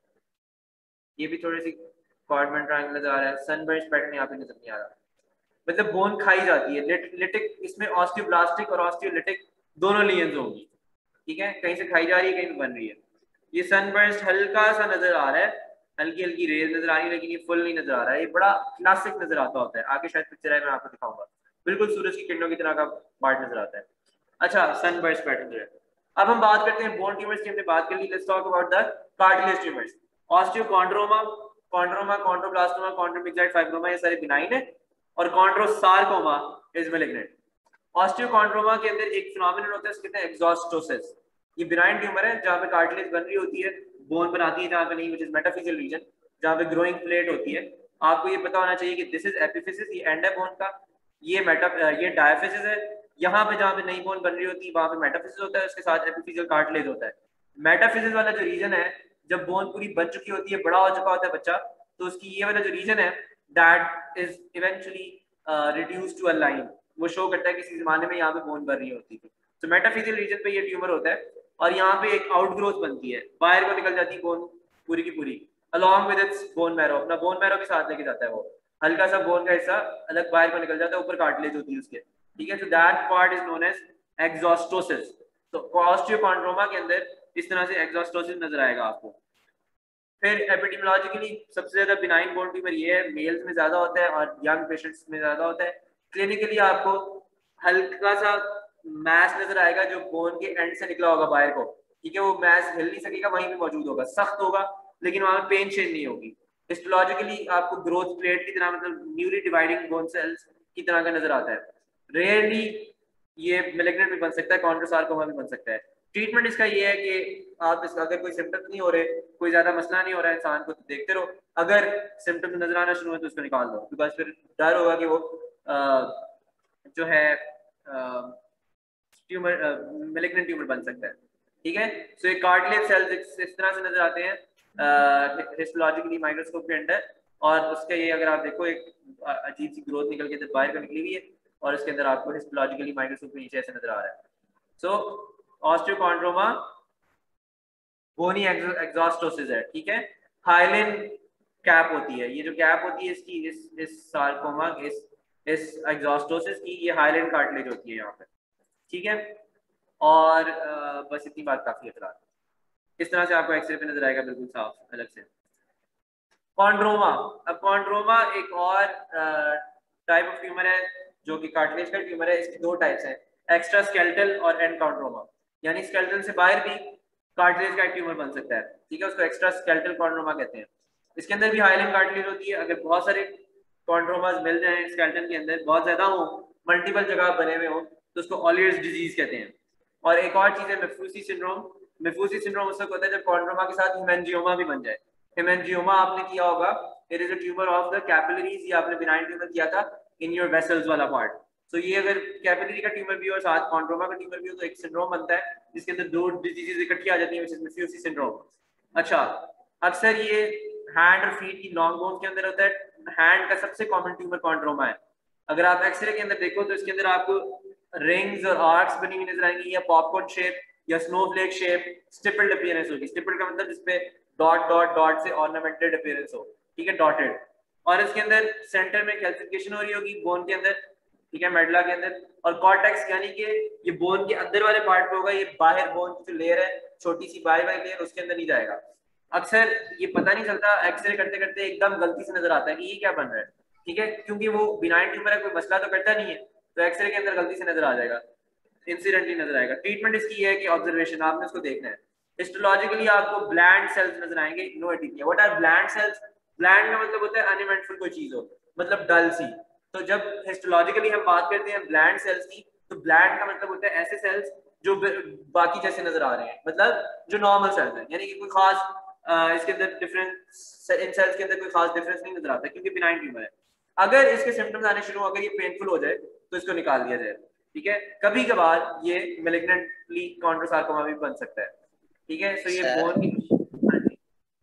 ये भी थोड़ी सी कॉर्डमैन ट्रायंगल नजर आ रहा है, सनबर्स्ट पैटर्न यहाँ पे नजर नहीं आ रहा, मतलब बोन खाई जाती है, लिटिक इसमें ऑस्टियोब्लास्टिक और ऑस्टियोलिटिक दोनों लीजन्स होंगी, ठीक है, कहीं से खाई जा रही है, कहीं पे बन रही है। ये सनबर्स्ट हल्का सा नजर आ रहा है, हल्की हल्की रेज नजर आ रही है, लेकिन ये फुल नहीं नजर आ रहा है, ये बड़ा क्लासिक नजर आता होता है, आगे शायद पिक्चर है मैं आपको दिखाऊंगा, बिल्कुल सूरज की किरणों की तरह का पार्ट नजर आता है। अच्छा, सनबर्स्ट पैटर्न जो है, अब हम बात करते हैं बोन ट्यूमर्स की, हमने बात कर ली, let's talk about the cartilage tumours. Osteochondroma, chondroma, chondroblastoma, chondromyxoid fibroma, ये सारे बिनाइन है, और कॉन्ड्रोसार्कोमा इज मेलिग्नेंट। ऑस्टियोकॉन्ड्रोमा के अंदर एक फिनोमिनन होता है, उसको कहते हैं एक्सॉस्टोसिस, ये बिनाइन ट्यूमर है जहाँ पे कार्टिलेज बन रही होती है, बोन बनाती है जहाँ पे नहीं, विच इज मेटाफिजियल रीजन, जहाँ पे ग्रोइंग प्लेट होती है। आपको ये पता होना चाहिए कि दिस इज एपिफिसिस, ये एंड है बोन का, ये डायफिसिस है, यहाँ पे जहाँ पे नई बोन बन रही होती है वहां पे मेटाफिसिस होता है, उसके साथ एपिफिजियल कार्टिलेज होता है। मेटाफिसिस वाला जो रीजन है, जब बोन पूरी बन चुकी होती है, बड़ा हो चुका होता है बच्चा, तो उसकी ये वाला जो रीजन है that is eventually reduce to a line, वो शो करता है किसी जमाने में यहाँ पे बोन बन रही होती थी, तो मेटाफिजियल रीजन पे ये ट्यूमर होता है, और यहाँ पे एक आउटग्रोथ बनती है, बाहर को निकल जाती है बोन पूरी की पूरी, along with its bone marrow, अपना बोन मैरो भी साथ लेके जाता है, वो हल्का सा बोन का हिस्सा अलग बाहर को निकल जाता है, ऊपर कार्टिलेज होती है उसके, ठीक है, तो that part is known as exostosis. तो ऑस्टियोकॉन्ड्रोमा के अंदर इस तरह से एक्सॉस्टोसिस नजर आएगा आपको। फिर एपिडेमियोलॉजिकली सबसे ज्यादा बिनाइन बोन ट्यूमर ये है, मेल्स में ज्यादा होता है और यंग पेशेंट्स में ज्यादा होता है। क्लिनिकली आपको हल्का सा मैस नजर आएगा जो बोन के एंड से निकला होगा बाहर को, ठीक है, वो मैस हिल नहीं सकेगा, वहीं पे मौजूद होगा, सख्त होगा लेकिन वहां पे पेन चेंज नहीं होगी। हिस्टोलॉजिकली आपको ग्रोथ प्लेट की तरह, मतलब न्यूली डिवाइडिंग बोन सेल्स की तरह का नजर आता है। रेयरली ये मेलिग्नेंट भी बन सकता है, कॉन्ड्रोसार्कोमा भी बन सकता है। ट्रीटमेंट इसका ये है कि आप इसका अगर कोई सिम्टम्स नहीं हो रहे, कोई ज्यादा मसला नहीं हो रहा है इंसान को, तो देखते रहो, अगर सिम्टम्स नजर आना शुरू हो तो उसको निकाल दो, बिकॉज फिर डर होगा कि वो जो है ट्यूमर, मेलिग्नेंट ट्यूमर बन सकता है। ठीक है, सो ये कार्टिलेज सेल्स इस तरह से नजर आते हैं हिस्टोलॉजिकली माइक्रोस्कोप के अंदर, और उसके ये अगर आप देखो एक अजीब सी ग्रोथ निकल के बाहर का निकली हुई है, और इसके अंदर आपको हिस्टोलॉजिकली माइक्रोस्कोप के नीचे ऐसे नजर आ रहा है। सो ऑस्टियोकॉन्ड्रोमा बोनी एग्जॉस्टोसिस है, ठीक है। हाइलिन कैप होती है, ये जो कैप होती है इसकी, इस सार्कोमा, इस एग्जॉस्टोसिस की, ये हाइलिन कार्टिलेज होती है यहाँ पे, ठीक है। और बस इतनी बात काफी है फिलहाल। इस तरह से आपको एक्सरे पे नजर आएगा बिल्कुल साफ अलग से। कॉन्ड्रोमा, अब कॉन्ड्रोमा एक और टाइप ऑफ ट्यूमर है जो कि कार्टिलेज का ट्यूमर है। इसकी दो टाइप्स हैं, एक्स्ट्रा स्केलेटल और एंडकॉन्ड्रोमा, यानी स्केलेटल से बाहर भी कार्टिलेज का ट्यूमर बन सकता है, ठीक है, उसको एक्स्ट्रा स्केलेटल कॉन्ड्रोमा कहते हैं। इसके अंदर भी हाइलिन कार्टिलेज होती है। अगर बहुत सारे कॉन्ड्रोमास मिल जाएं स्केलेटन के अंदर, बहुत ज्यादा हो, मल्टीपल जगह बने हुए हो, तो उसको ऑलियर्स डिजीज कहते हैं। और एक और चीज है मेफूसी सिंड्रोम। मेफूसी सिंड्रोम उस वक्त होता है जब कॉन्ड्रोमा के साथ हेमेंजियोमा भी बन जाए। हेमेंजियोमा आपने किया होगा, it is a tumour of the capillaries, ये आपने बिनाइन ट्यूमर किया था इन योर वेसल्स वाला पार्ट। तो ये अगर कैपिलरी का ट्यूमर भी हो और साथ कॉन्ड्रोमा का ट्यूमर भी हो, तो एक सिंड्रोम बनता है जिसके अंदर दो डिजीजेस इकट्ठी आ जाती है, व्हिच इज मेफूसी सिंड्रोम। अच्छा, अक्सर ये हैंड और फीट की लॉन्ग बोन के अंदर होता है। हैंड का सबसे कॉमन ट्यूमर कॉन्ड्रोमा है। अगर आप एक्सरे के अंदर देखो तो इसके अंदर आपको रिंग्स और आर्क्स बनी हुई नजर आएंगी, या पॉपकॉर्न शेप या स्नोफ्लेक शेप, स्टिपल्ड अपीयरेंस होगी। स्टिपल्ड का मतलब जिसपे डॉट डॉट डॉट से ऑर्नामेंटेड अपीयरेंस हो, ठीक है, डॉटेड। और इसके अंदर सेंटर में कैल्सिफिकेशन हो रही होगी बोन के अंदर, ठीक है, मेडला के अंदर। और कॉर्टेक्स यानी कि ये बोन के अंदर वाले पार्ट पे होगा, ये बाहर बोन की जो लेयर है, छोटी सी बाहर वाली लेयर, उसके अंदर नहीं जाएगा। अक्सर ये पता नहीं चलता, एक्सरे करते करते एकदम गलती से नजर आता है कि ये क्या बन रहा है, ठीक है, क्योंकि वो बिनाइन ट्यूमर है, कोई मसला तो करता नहीं है, तो एक्सरे के अंदर गलती से नजर आ जाएगा, इंसिडेंटली नजर आएगा। ट्रीटमेंट इसकी है कि ऑब्जर्वेशन, आपने उसको देखना है। हिस्टोलॉजिकली आपको ब्लैंड सेल्स नजर आएंगे, no atypia. What are bland cells? Bland का मतलब होता है अनइवेंटफुल कोई चीज हो, मतलब डल सी। तो जब हिस्टोलॉजिकली हम बात करते हैं ब्लैंड सेल्स की, तो ब्लैंड का मतलब होता है ऐसे सेल्स जो बाकी जैसे नजर आ रहे हैं, मतलब जो नॉर्मल सेल्स हैं, यानी कि कोई खास इसके अंदर डिफरेंस, इन सेल्स के अंदर कोई खास डिफरेंस नहीं नजर आता क्योंकि बिनाइन ट्यूमर है। अगर इसके सिम्टम्स आने शुरू हो, अगर ये पेनफुल हो जाए तो इसको निकाल दिया जाए, ठीक है। कभी कभार ये मेलिग्नेंटली कॉन्ड्रोसार्कोमा भी बन सकता है, ठीक है। सो ये बोन की, हाँ जी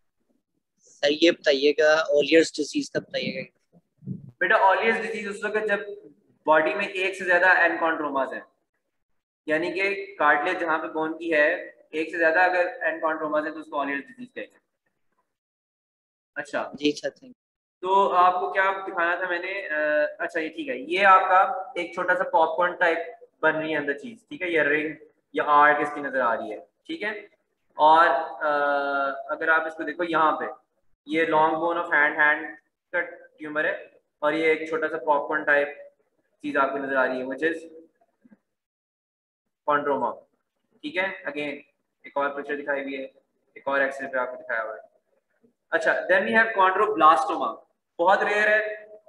सर ये बताइएगा ओलियर्स डिजीज का बताइएगा। बेटा, ऑलियर्स डिजीज उस वक्त जब बॉडी में एक से ज्यादा एनकॉन्ड्रोमास है, यानी कि कार्टिलेज जहां पे बोन की है एक से ज्यादा अगर एनकॉन्ड्रोमास है तो उसको ऑलियर्स डिजीज कहेंगे। अच्छा, जी सर, थैंक तो आपको क्या दिखाना था मैंने, अच्छा ये ठीक है, ये आपका एक छोटा सा पॉपकॉर्न टाइप बन रही है अंदर चीज, ठीक है, ये रिंग या आर्क इसकी नजर आ रही है, ठीक है। और अगर आप इसको देखो यहाँ पे, ये लॉन्ग बोन ऑफ हैंड का ट्यूमर है, और ये एक छोटा सा पॉपकॉर्न टाइप चीज आपको नजर आ रही है, व्हिच इज कॉन्ड्रोमा, ठीक है। अगेन एक और पिक्चर दिखाई हुई है, एक और एक्सरे पे आपको दिखाया हुआ है। अच्छा, देन वी हैव कॉन्ड्रोब्लास्टोमा, बहुत रेयर है।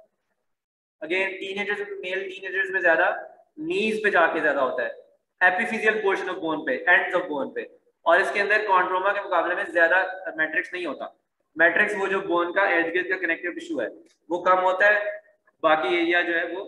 अगेन टीनेजर्स, मेल टीनेजर्स में ज्यादा, नीज पे जाके ज्यादा होता है, एपिफिजियल पोर्शन ऑफ बोन पे, एंड्स ऑफ बोन पे। और इसके अंदर कॉन्ड्रोमा के मुकाबले में ज्यादा मैट्रिक्स नहीं होता। मैट्रिक्स वो जो बोन का इर्द गिर्द का कनेक्टिव टिश्यू है वो कम होता है, बाकी एरिया जो है वो,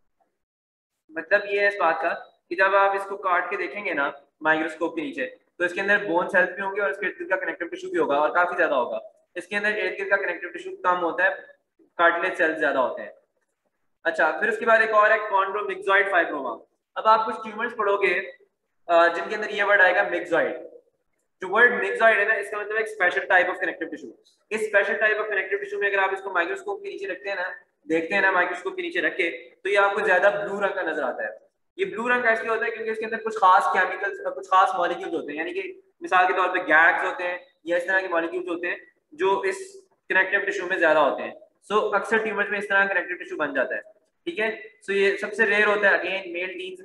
मतलब ये है इस बात का कि जब आप इसको काट के देखेंगे ना माइक्रोस्कोप के नीचे, तो इसके अंदर बोन सेल्स भी होंगे और इसके इर्द गिर्द का कनेक्टिव टिश्यू भी होगा, और काफी ज्यादा होगा। इसके अंदर इर्द गिर्द का कनेक्टिव टिश्यू कम होता है, कार्टिलेज सेल्स ज्यादा होते हैं। अच्छा, फिर उसके बाद एक और है कॉन्ड्रोमिक्सॉइड फाइब्रोमा। अब आप कुछ ट्यूमर्स पढ़ोगे जिनके अंदर ये वर्ड आएगा मिक्सॉइड। जो वर्ड मिक्सॉइड है ना, इसका मतलब एक special type of connective tissue. इस special type of connective tissue में अगर आप इसको माइक्रोस्कोप के नीचे रखते हैं ना, देखते हैं ना माइक्रोस्कोप के नीचे रखे, तो ये आपको ज्यादा ब्लू रंग का नजर आता है। ये ब्लू रंग का इसलिए होता है क्योंकि इसके अंदर कुछ खास केमिकल्स, कुछ खास मॉलिक्यूल्स होते हैं, यानी कि मिसाल के तौर पे गैग्स होते हैं या इस तरह के मॉलिक्यूल्स होते हैं जो इस कनेक्टिव टिश्यू में ज्यादा होते हैं। सो अक्सर ट्यूमर्स में इस तरह कनेक्टिव टिश्यू बन जाता है, ठीक है। सो ये सबसे रेयर होता है अगेन मेल टीन्स में,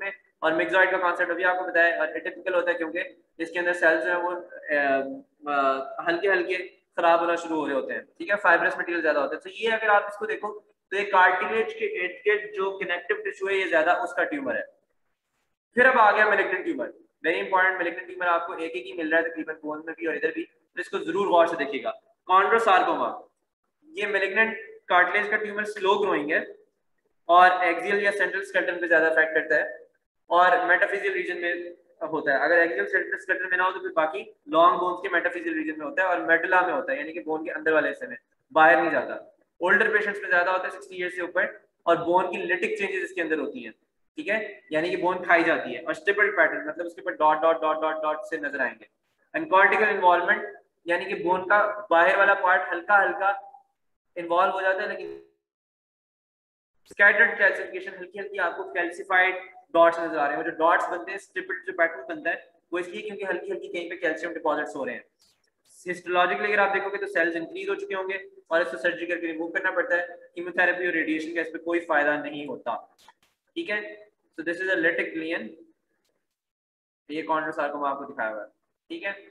और मिक्सॉइड का कॉन्सेप्ट अभी आपको बताया, और एटिपिकल होता है क्योंकि इसके अंदर सेल्स जो है वो हल्के हल्के खराब होना शुरू हो रहे होते हैं, ठीक है, फाइब्रस मटेरियल ज्यादा होता है। तो ये अगर आप इसको देखो तो ये कार्टिलेज के इर्द गिर्द जो कनेक्टिव टिश्यू है ये ज्यादा उसका ट्यूमर है। फिर अब आ गया malignant tumour, very important. Malignant tumour आपको एक ही मिल रहा है तकरीबन बोन में भी और इधर भी, तो इसको जरूर गौर से देखिएगा। कॉन्ड्रोसार्कोमा, ये मैलिग्नेंट कार्टिलेज का ट्यूमर स्लो ग्रोइंग है और एक्सियल या सेंट्रल स्केलेटन पे ज्यादा इफेक्ट करता है और मेटाफिजियल रीजन में होता है। अगर एक्सियल सेंट्रल स्केलेटन में ना हो तो फिर बाकी लॉन्ग बोन्स के मेटाफिजियल रीजन में होता है और मेडुला में होता है, यानी कि बोन के अंदर वाले हिस्से में, बाहर नहीं जाता। ओल्डर पेशेंट्स में ज्यादा होता है 60 ईयर से ऊपर, और बोन की लिटिक चेंजेस इसके अंदर होती हैं, ठीक है, यानी कि बोन खाई जाती है। और स्टिपल पैटर्न मतलब उसके ऊपर dot dot dot dot dot से नजर आएंगे। एंड कॉर्टिकल इन्वॉल्वमेंट, यानी कि बोन का बाहर वाला पार्ट हल्का हल्का इन्वॉल्व हो जाता है, लेकिन स्कैटर्ड कैल्सिफिकेशन, हल्की हल्की आपको कैल्सिफाइड डॉट्स नजर आ रहे हैं। वो जो डॉट्स बनते हैं, स्टिपल जो पैटर्न बनता है वो इसलिए क्योंकि हल्की हल्की कहीं पे कैल्शियम डिपॉजिट्स हो रहे हैं। हिस्टोलॉजिकली अगर आप देखोगे तो सेल्स इंक्रीज हो चुके होंगे और इसको सर्जरी करके रिमूव करना पड़ता है। कीमोथेरेपी और रेडिएशन का इस पर कोई फायदा नहीं होता, ठीक है। So this is a lytic ग्लियन, ये कॉन्ड्रोसार्कोमा आपको दिखाया हुआ है, ठीक है।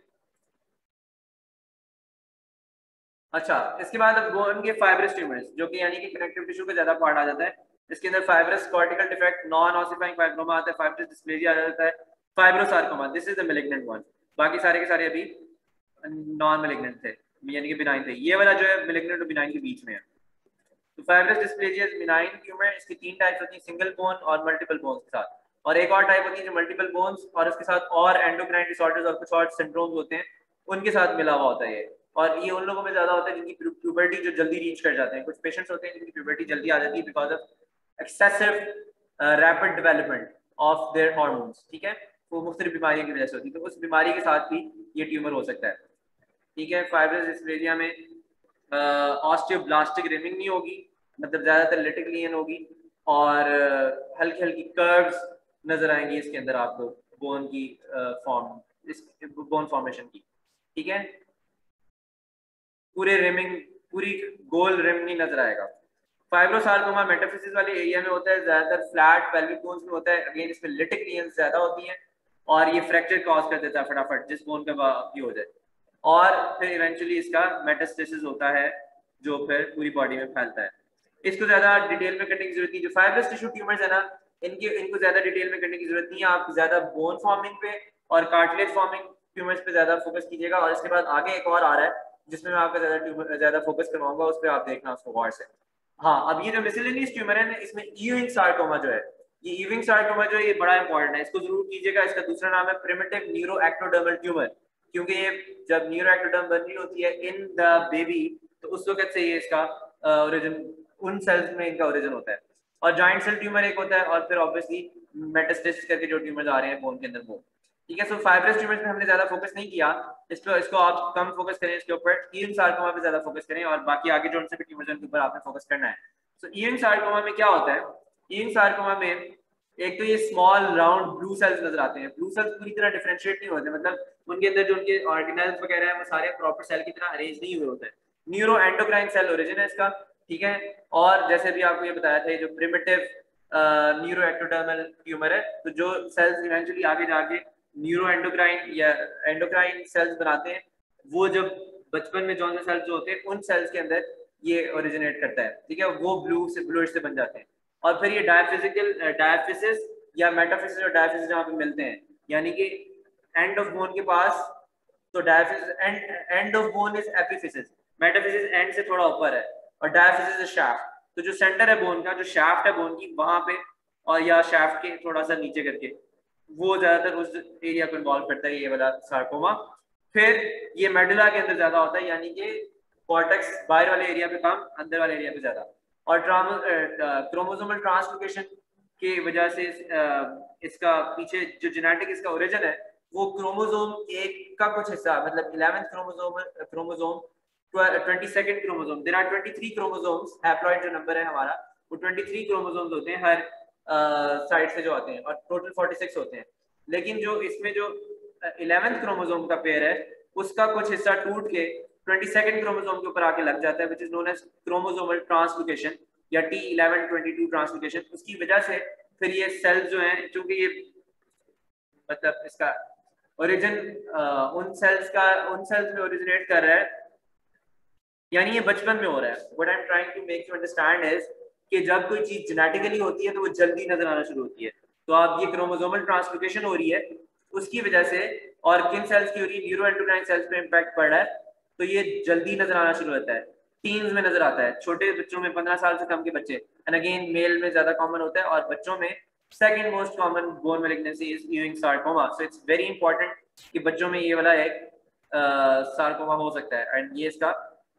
अच्छा, इसके बाद अब बोन के फाइब्रस ट्यूमर्स, जो कि यानी कि कनेक्टिव टिश्यू का ज्यादा पार्ट आ जाता है। इसके अंदर fibrous cortical defect, non ossifying fibroma आता है, फाइब्रस डिस्प्लेजिया आ जाता है, fibrosarcoma, this is the malignant one. बाकी सारे के सारे अभी नॉन मैलिग्नेंट थे, यानी कि बिनाइन थे। ये वाला जो है मैलिग्नेंट और बिनाइन के बीच में है। तो फाइब्रस डिस्प्लेजिया बिनाइन ट्यूमर, इसकी 3 टाइप्स होती है, सिंगल बोन और मल्टीपल बोन्स के साथ, और एक और टाइप होती है जो मल्टीपल बोन्स और उसके साथ और एंडोक्राइन डिसऑर्डर्स और कुछ और सिंड्रोम्स होते हैं, उनके साथ मिला हुआ होता है ये। और ये उन लोगों में ज्यादा होता है जिनकी प्यूबर्टी जो जल्दी रीच कर जाते हैं। कुछ पेशेंट्स होते हैं जिनकी प्यूबर्टी जल्दी आ जाती है because of excessive rapid development of their hormones, ठीक है, वो मुख्तलिफ बीमारियों की वजह से होती है। तो उस बीमारी के साथ भी ये ट्यूमर हो सकता है, ठीक है। फाइब्रस डिस्प्लेजिया में ऑस्टियोब्लास्टिक रिमिंग नहीं होगी, मतलब ज्यादातर लिटिकलियन होगी, और हल्की हल्की कर्व्स नजर आएंगी इसके अंदर आपको बोन की फॉर्म, इस बोन फॉर्मेशन की, ठीक है। पूरे रिमिंग, पूरी गोल रिम नहीं नजर आएगा। फाइब्रोसार्कोमा मेटाफिसिस वाले एरिया में होता है, ज्यादातर फ्लैट पेल्विक बोन्स में होता है। अगेन इसमें लिटिक लीजन्स ज्यादा होती हैं और ये फ्रैक्चर कॉज कर देता है फटाफट जिस बोन का भी हो जाए, और फिर इवेंचुअली इसका मेटास्टेसिस होता है जो फिर पूरी बॉडी में फैलता है। इसको ज्यादा डिटेल में करने की जरूरत नहीं, जो फाइब्रस टिश्यू ट्यूमर्स है ना, इनको ज्यादा डिटेल में करने की जरूरत नहीं है। आप ज्यादा बोन फॉर्मिंग पे और कार्टिलेज फॉर्मिंग ट्यूमर्स पे ज्यादा फोकस कीजिएगा। और इसके बाद आगे एक और आ रहा है जिसमें मैं आपका ज्यादा फोकस करवाऊंगा, उस पर आप देखना उसको गौर से। हाँ, अब ये जो मिसलेनियस ट्यूमर है ना, इसमें ईविंग सार्कोमा जो है, ये ईविंग सार्कोमा जो है ये बड़ा इंपॉर्टेंट है, इसको जरूर कीजिएगा। इसका दूसरा नाम है प्रिमिटिव न्यूरोएक्टोडर्मल ट्यूमर, क्योंकि ये जब न्यूरोएक्टोडर्म बन रही होती है इन द बेबी, तो उस वक्त से ये इसका ओरिजिन, उन सेल्स में इनका ओरिजिन होता है। और जॉइंट सेल ट्यूमर एक होता है, और फिर ऑब्वियसली मेटास्टेसिस करके जो ट्यूमर्स आ रहे हैं बोन के अंदर वो, ठीक है। सो फाइब्रस ट्यूमर्स पे हमने ज्यादा फोकस नहीं किया, इसको आप कम फोकस करें इसके ऊपर। ईविंग सार्कोमा पे ज्यादा फोकस करें, और बाकी आगे जो उनसे भी ट्यूमर्स हैं उनके ऊपर आपने फोकस करना है। सो ईविंग सार्कोमा में क्या होता है, ईविंग सार्कोमा में एक तो ये स्मॉल राउंड ब्लू सेल्स नजर आते हैं। ब्लू सेल्स पूरी तरह डिफरेंशिएट नहीं होते, मतलब उनके अंदर जो उनके ऑर्गेनेल्स वगैरह हैं वो सारे प्रॉपर सेल की तरह अरेंज नहीं हुए होते हैं। न्यूरो एंडोक्राइन सेल ओरिजिन है इसका, ठीक है। और जैसे भी आपको ये बताया था, जो प्रिमिटिव न्यूरो एक्टोडर्मल ट्यूमर है, तो जो सेल्स इवेंचुअली आगे जाके न्यूरो एंडोक्राइन या एंडोक्राइन सेल्स बनाते हैं, वो जब बचपन में जौन से सेल्स जो होते हैं उन सेल्स के अंदर ये ओरिजिनेट करता है, ठीक है, वो ब्लूइश से बन जाते हैं। और फिर ये डायफिसिस या मेटाफिसिस और डायफिसिस जहाँ पे मिलते हैं, यानी कि एंड ऑफ बोन के पास, तो diaphysis end of bone is epiphysis, metaphysis end से थोड़ा ऊपर है, और डायफिसिस इज शाफ्ट। तो जो सेंटर है बोन का, जो शाफ्ट है बोन की वहां पे, और या शाफ्ट के थोड़ा सा नीचे करके, वो ज्यादातर उस एरिया को इन्वॉल्व करता है ये वाला सार्कोमा। फिर ये मेडुला के अंदर ज्यादा होता है, यानी कि कॉर्टेक्स बाहर वाले एरिया पे कम, अंदर वाले एरिया पे ज्यादा। और क्रोमोसोमल ट्रांसलोकेशन की वजह से इसका पीछे जो जेनेटिक इसका ओरिजिन है, वो क्रोमोसोम एक का कुछ हिस्सा, मतलब 11th chromosome 22nd chromosome, there are 23 chromosomes, haploid जो नंबर है हमारा, वो 23 क्रोमोसोम्स होते हैं हर साइड से जो आते हैं, और टोटल 46 होते हैं। लेकिन जो इसमें जो 11th क्रोमोसोम का पेयर है, उसका कुछ हिस्सा टूट के 22nd क्रोमोसोम के ऊपर आके लग जाता है, which is known as chromosomal translocation या T1122 ट्रांसलोकेशन। उसकी वजह से फिर ये सेल्स जो हैं, चूंकि ये मतलब इसका ओरिजिन उन सेल्स में ओरिजिनेट कर रहा है, यानी ये बचपन में हो रहा है। What I am trying to make you understand is कि जब कोई चीज जेनेटिकली होती है तो वो जल्दी नजर आना शुरू होती है। तो आप ये क्रोमोसोमल ट्रांसलोकेशन हो रही है उसकी वजह से, और किन सेल्स की हो रही है, न्यूरो एंडोक्राइन सेल्स पे इम्पैक्ट पड़ रहा है, तो ये जल्दी नजर आना शुरू होता है। टीन्स में नजर आता है, छोटे बच्चों में 15 साल से कम के बच्चे, एंड अगेन मेल में ज्यादा कॉमन होता है, और बच्चों में second most common bone malignancy is Ewing sarcoma. So it's very important कि बच्चों में ये वाला एक सार्कोमा हो सकता है, एंड ये इसका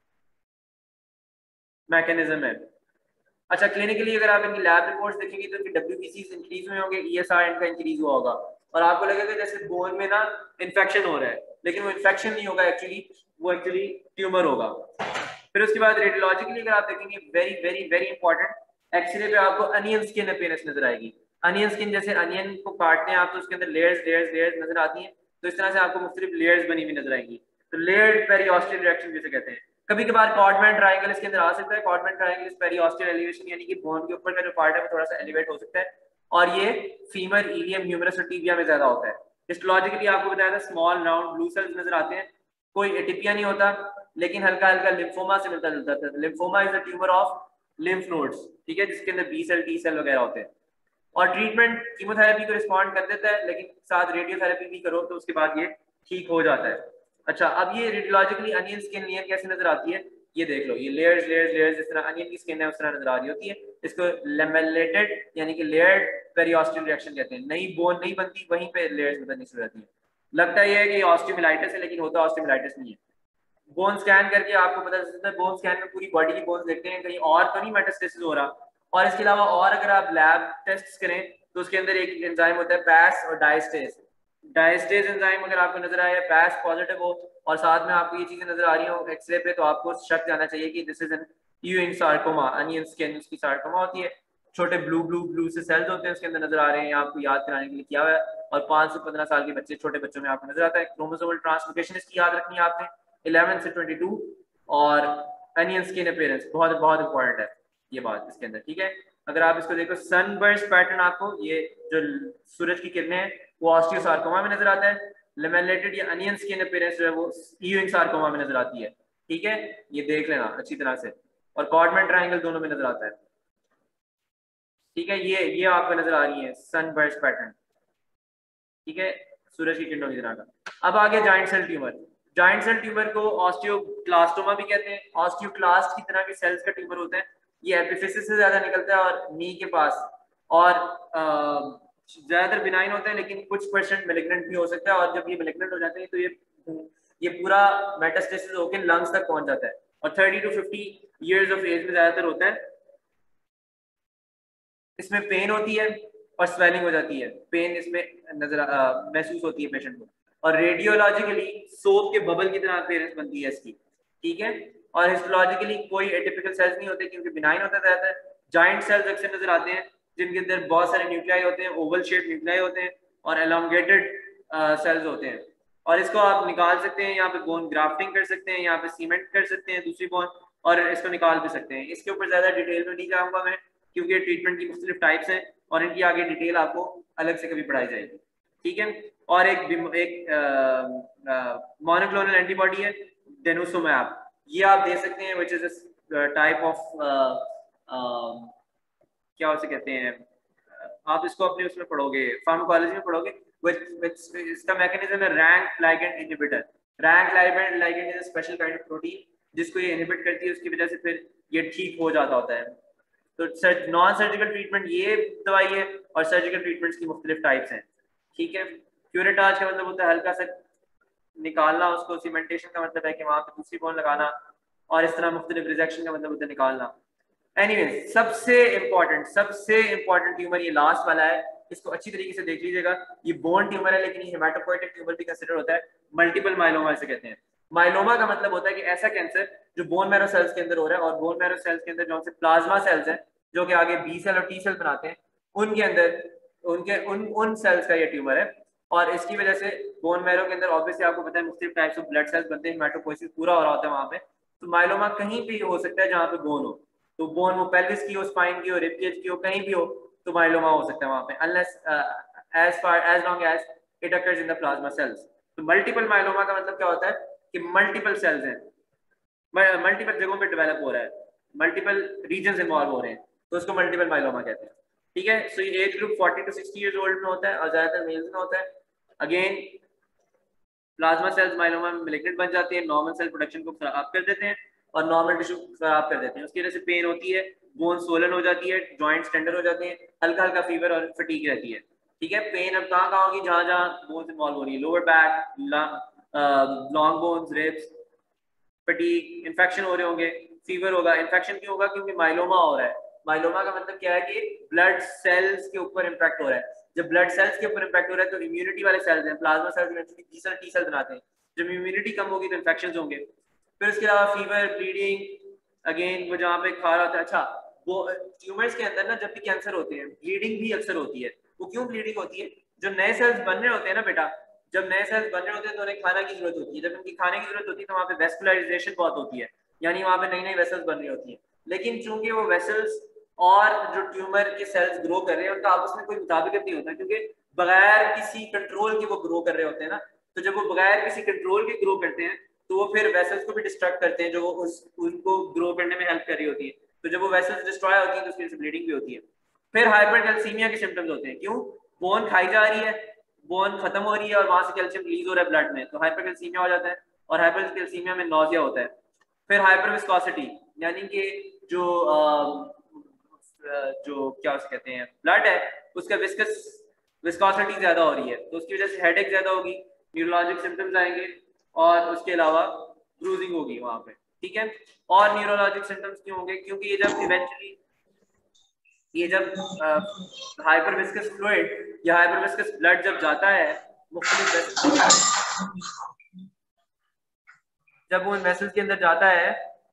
मैकेनिज्म है। अच्छा, क्लिनिकली अगर आप इनकी लैब रिपोर्ट्स देखेंगे तो WBCs इंक्रीज हुए होंगे, ESR इनका इंक्रीज हुआ होगा, और आपको लगेगा जैसे बोन में ना इन्फेक्शन हो रहा है, लेकिन वो इन्फेक्शन नहीं होगा एक्चुअली, वो एक्चुअली ट्यूमर होगा। फिर उसके बाद रेडियोलॉजिकली अगर आप देखेंगे, very very very important, x-ray पे आपको अनियन स्किन अपीयरेंस नजर आएगी। अनियन स्किन, जैसे अनियन को काटते हैं आप तो उसके अंदर लेयर्स लेयर्स लेयर्स नजर आती हैं, तो इस तरह से आपको मुख्तलिफ लेयर्स बनी हुई नजर आएंगी, तो लेयर्ड पेरियोस्टल रिएक्शन जिसे कहते हैं। कभी कभार कॉर्डमैन ट्रायंगल इसके अंदर आ सकता है। कॉर्डमैन ट्रायंगल इस पेरियोस्टल एलिवेशन, यानी कि बोन के ऊपर का जो पार्ट है वो थोड़ा सा एलिवेट हो सकता है, और ये फीमर, इलियम, ह्यूमरस और टीबिया में ज्यादा होता है। हिस्टोलॉजिकली आपको बताया था स्मॉल राउंड ब्लू सेल्स नजर आते हैं, कोई एटिपिया नहीं होता, लेकिन हल्का हल्का लिम्फोमा से मिलता जुलता है। Lymphoma is a tumour of lymph nodes, ठीक है, जिसके अंदर बी सेल, टी सेल वगैरह होते हैं। और ट्रीटमेंट कीमोथेरेपी को रिस्पॉन्ड कर देता है, लेकिन साथ रेडियोथेरेपी भी करो तो उसके बाद ये ठीक हो जाता है। अच्छा, अब ये रेडियोलॉजिकली अनियन स्किन लेयर कैसे नजर आती है, ये देख लो, ये लेयर्स लेयर्स लेयर्स, जिस तरह अनियन की स्किन है उस तरह नजर आ रही होती है। इसको लेमेलेटेड यानी कि लेयर्ड पेरियोस्टल रिएक्शन कहते हैं। नई बोन नहीं बनती, वहीं पे लेयर्स बननी शुरू होती है। लगता ये है कि ऑस्टियोमिलाइटिस है, लेकिन होता ऑस्टियोमिलाइटिस नहीं है। बोन स्कैन करके आपको पता चलता है, बोन स्कैन में पूरी बॉडी की बोन्स देखते हैं, कहीं और तो नहीं मेटास्टेसिस हो रहा। और इसके अलावा और अगर आप लैब टेस्ट करें तो उसके अंदर एक एंजाइम होता है पैस और डायस्टेज। डायस्टेज एंजाइम अगर आपको नजर आए, पैस पॉजिटिव हो और साथ में आपको ये चीजें नजर आ रही हो एक्सरे पे, तो आपको शक जाना चाहिए कि this is an Ewing sarcoma. Onion skin उसकी सार्कोमा होती है, छोटे ब्लू ब्लू ब्लू से सेल्स होते हैं उसके अंदर नजर आ रहे हैं, आपको याद कराने के लिए किया हुआ है। और 5 से 15 साल के बच्चे, छोटे बच्चों में आपको नजर आता है। क्रोमोसोमल ट्रांसलोकेशन इसकी याद रखनी है आपने, 11 से 22, और अनियन स्किन अपीयरेंस बहुत बहुत इंपॉर्टेंट है ये बात इसके अंदर, ठीक है। अगर आप इसको देखो, सनबर्स्ट पैटर्न, आपको ये जो सूरज की किरणें हैं वो ऑस्टियोसार्कोमा में नजर आता है। लेमेलेटेड या अनियन स्किन अपीयरेंस जो है वो यूइंग सार्कोमा में नजर आती है, ठीक है, ये देख लेना अच्छी तरह से। और कॉर्डमैन ट्रायंगल दोनों में नजर आता है, ठीक है। ये आपको नजर आ रही है सनबर्स्ट पैटर्न, ठीक है, सूरज की किरणों की तरह का। अब आगे giant cell tumour. Giant cell tumour को ऑस्टियोक्लास्टोमा भी कहते हैं। ऑस्टियोक्लास्ट की तरह के सेल्स का ट्यूमर होता है, ये एपिफिसिस से ज्यादा निकलता है और नी के पास, और ज्यादातर बिनाइन होता है, लेकिन कुछ परसेंट मेलिग्नेंट भी हो सकता है। और जब ये मेलिग्नेंट हो जाते हैं तो ये पूरा मेटास्टेसिस होकर लंग्स तक पहुंच जाता है, और 30 to 50 ईयर्स ऑफ एज में ज्यादातर होता है। इसमें पेन होती है और स्वेलिंग हो जाती है, पेन इसमें महसूस होती है पेशेंट को। और रेडियोलॉजिकली सोप के बबल की तरह अपीयरेंस बनती है इसकी, ठीक है। और हिस्टोलॉजिकली कोई एटिपिकल सेल्स नहीं होते क्योंकि बिनाइन होता रहता है। जाइंट सेल्स अक्सर नजर आते हैं जिनके अंदर बहुत सारे न्यूक्लियाई होते हैं, ओवल शेप न्यूक्लियाई होते हैं, और एलोंगेटेड सेल्स होते हैं। और इसको आप निकाल सकते हैं, यहाँ पे बोन ग्राफ्टिंग कर सकते हैं, यहाँ पे सीमेंट कर सकते हैं दूसरी बोन, और इसको निकाल भी सकते हैं। इसके ऊपर ज्यादा डिटेल में नहीं जाऊंगा मैं, क्योंकि ट्रीटमेंट की मुख्तलिफ टाइप्स हैं और इनकी आगे डिटेल आपको अलग से कभी पढ़ाई जाएगी, ठीक है। और एक मोनोक्लोनल एंटीबॉडी है डेनोसोमैब, ये आप दे सकते हैं, विच इज टाइप ऑफ क्या उसे कहते हैं, आप इसको अपने उसमें पढ़ोगे, फार्माकोलॉजी में पढ़ोगे। इसका मैकेनिज्म है RANK ligand inhibitor. RANK ligand is a special kind of protein जिसको ये इनहिबिट करती है, उसकी वजह से फिर ये ठीक हो जाता होता है। तो नॉन सर्जिकल ट्रीटमेंट ये दवाई है, और सर्जिकल ट्रीटमेंट्स की मुख्तलिफ टाइप्स हैं, ठीक है। क्यूरेटाज का मतलब होता है हल्का सा निकालना उसको, सीमेंटेशन का मतलब है कि वहां पे दूसरी बोन लगाना, और इस तरह मुख्तलिफ रिजेक्शन का मतलब होता है निकालना। एनीवे, सबसे इंपॉर्टेंट ट्यूमर ये लास्ट वाला है, इसको अच्छी तरीके से देख लीजिएगा। ये बोन ट्यूमर है, लेकिन ये हेमाटोपोइटिक ट्यूमर भी कंसिडर होता है। मल्टीपल माइलोमा इसे कहते हैं। माइलोमा का मतलब होता है कि ऐसा कैंसर जो बोन मैरो सेल्स के अंदर हो रहा है, और बोन मैरो सेल्स के अंदर जो से प्लाज्मा सेल्स हैं जो कि आगे बी सेल और टी सेल बनाते हैं, उनके अंदर उन सेल्स का ये ट्यूमर है। और इसकी वजह से बोन मैरो के अंदर ऑब्वियसली आपको पता है मुख्तलिफ टाइप्स ऑफ ब्लड सेल्स बनते हैं, हेमाटोपोइसिस पूरा हो रहा होता है वहां पे। तो माइलोमा कहीं भी हो सकता है जहाँ पे बोन हो, तो बोन वो पेल्विस की हो, स्पाइन की हो, रिब केज की हो, कहीं भी हो, तो माइलोमा हो सकता है वहां पे, unless as long as it occurs in the plasma cells. तो मल्टीपल माइलोमा का मतलब क्या होता है कि मल्टीपल सेल्स हैं, मल्टीपल जगहों पे डेवलप हो रहा है, मल्टीपल रीजन्स इन्वॉल्व हो रहे हैं, तो उसको मल्टीपल माइलोमा कहते हैं। ठीक है, सो ये age group 40 to 60 years old में होता है और ज्यादातर मेल्स में होता है। अगेन प्लाज्मा सेल्स माइलोमा में मैलिग्नेंट बन जाती है, नॉर्मल सेल प्रोडक्शन को खराब कर देते हैं और नॉर्मल टिश्यू खराब कर देते हैं। उसकी वजह से पेन होती है, बोन सोलन हो जाती है, जॉइंट्स टेंडर हो जाते हैं, हल्का हल्का फीवर और फटीग रहती है। ठीक है, पेन अब कहाँ कहाँ होगी, जहाँ जहाँ बोन्स इन्वॉल्व हो रही है, lower back, long bones, ribs, fatigue, infection हो रहे होंगे, फीवर होगा। इन्फेक्शन क्यों होगा, क्योंकि माइलोमा हो रहा है। माइलोमा का मतलब क्या है कि ब्लड सेल्स के ऊपर इम्पैक्ट हो रहा है। जब ब्लड सेल्स के ऊपर इम्पैक्ट हो रहा है तो इम्यूनिटी वाले सेल्स हैं, plasma cells T cell, T cell बनाते हैं। जब इम्यूनिटी कम होगी तो इन्फेक्शन होंगे। फिर उसके अलावा फीवर, ब्लीडिंग, अगेन वो जहाँ पे खा रहा होता है। अच्छा, वो ट्यूमर्स के अंदर ना जब भी कैंसर होते हैं ब्लीडिंग भी अक्सर होती है। वो क्यों ब्लीडिंग होती है, जो नए सेल्स बन रहे होते हैं ना बेटा, जब नए सेल्स बन रहे होते हैं तो उन्हें खाना की जरूरत होती है। जब उनकी खाने की जरूरत होती है तो वहाँ पे वेस्कुलराइजेशन बहुत होती है, यानी वहाँ पे नई नई वेसल्स बन रही होती हैं। लेकिन चूंकि वो वेसल्स और जो ट्यूमर के सेल्स ग्रो कर रहे हैं उनका आपस में कोई मुताबिकत नहीं होता, क्योंकि बगैर किसी कंट्रोल के वो ग्रो कर रहे होते हैं ना। तो जब वो बगैर किसी कंट्रोल के ग्रो करते हैं तो वो फिर वेसल्स को भी डिस्ट्रक्ट करते हैं जो उनको ग्रो करने में हेल्प कर रही होती है। तो जब वो वेसल्स डिस्ट्रॉय होती है तो उसकी वजह से ब्लीडिंग भी होती है। फिर हाइपरकैल्सीमिया के सिम्टम्स होते हैं। क्यों, बोन खाई जा रही है, बोन खत्म हो रही है और वहां से कैल्शियम रिलीज हो रहा है ब्लड में, तो हाइपरकैल्सीमिया हो जाता है। और हाइपरकैल्सीमिया में नौजिया होता है। फिर हाइपरविस्कोसिटी, यानी कि जो जो क्या उसे कहते हैं, ब्लड है उसका विस्कोसिटी ज्यादा हो रही है, तो उसकी वजह से हेडेक ज्यादा होगी, न्यूरोलॉजिक सिम्टम्स आएंगे और उसके अलावा ब्रूजिंग होगी वहां पे। ठीक है, और न्यूरोलॉजिक सिम्टम्स क्यों होंगे, क्योंकि ये जब हाइपरविस्कस फ्लूइड या हाइपरविस्कस ब्लड जब जाता है मुख्तलिफ वेसल्स के अंदर, जब वो वेसल्स के अंदर जाता है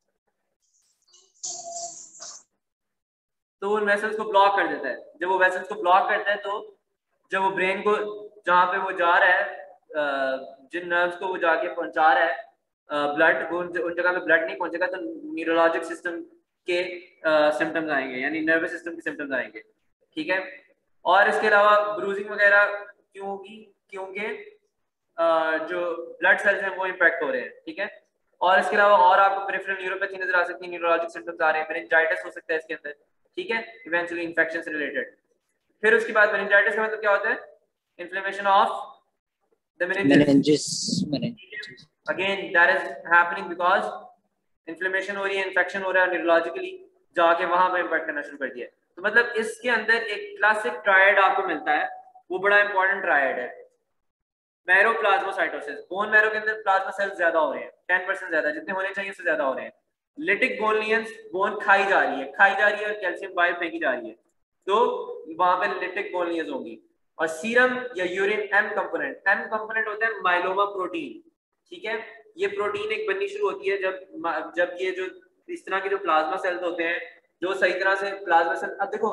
तो उन वेसल्स को ब्लॉक कर देता है। जब वो वेसल्स को ब्लॉक करता है तो जब वो ब्रेन को जहाँ पे वो जा रहा है, जिन नर्व्स को वो जाके पहुंचा रहा है ब्लड, वो उन जगह पे ब्लड नहीं पहुंचेगा तो न्यूरोलॉजिक सिस्टम के सिम्टम्स आएंगे, यानी नर्वस सिस्टम के सिम्टम्स आएंगे। ठीक है, और इसके अलावा ब्रूजिंग वगैरह क्यों होगी, क्योंकि जो ब्लड सेल्स हैं वो इम्पैक्ट हो रहे हैं। ठीक है, और इसके अलावा और आपको पेरिफेरल न्यूरोपैथी नजर आ सकती है, न्यूरोलॉजिक सिम्टम्स आ रहे हैं, मेनिंजाइटिस हो सकता है इसके अंदर। ठीक है, इवेंचुअली इन्फेक्शन से रिलेटेड। फिर उसके बाद मेनिंजाइटिस का मतलब क्या होता है, inflammation of the meninges again that is happening because inflammation हो रही है, इन्फेक्शन हो रहा है, न्यूरोलॉजिकली जाके वहां पे इम्पैक्ट करना शुरू कर दिया। तो मतलब इसके अंदर एक क्लासिक ट्रायड आपको मिलता है, वो बड़ा इंपॉर्टेंट ट्रायड है। मैरो प्लाज्मोसाइटोसिस, बोन मैरो के अंदर प्लाज्मा सेल्स ज्यादा हो रहे हैं, 10% ज्यादा, जितने होने चाहिए उससे ज्यादा हो रहे हैं। लिटिक बोन लीयंस, बोन खाई जा रही है और कैल्शियम बाइल फेंकी जा रही है, तो वहां पे लिटिक बोन लीयंस होंगी। और सीरम या यूरिन एम कंपोनेंट होता है माइलोमा प्रोटीन। ठीक है, ये प्रोटीन एक बननी शुरू होती है जब ये जो इस तरह के जो प्लाज्मा सेल्स होते हैं जो सही तरह से प्लाज्मा सेल, अब देखो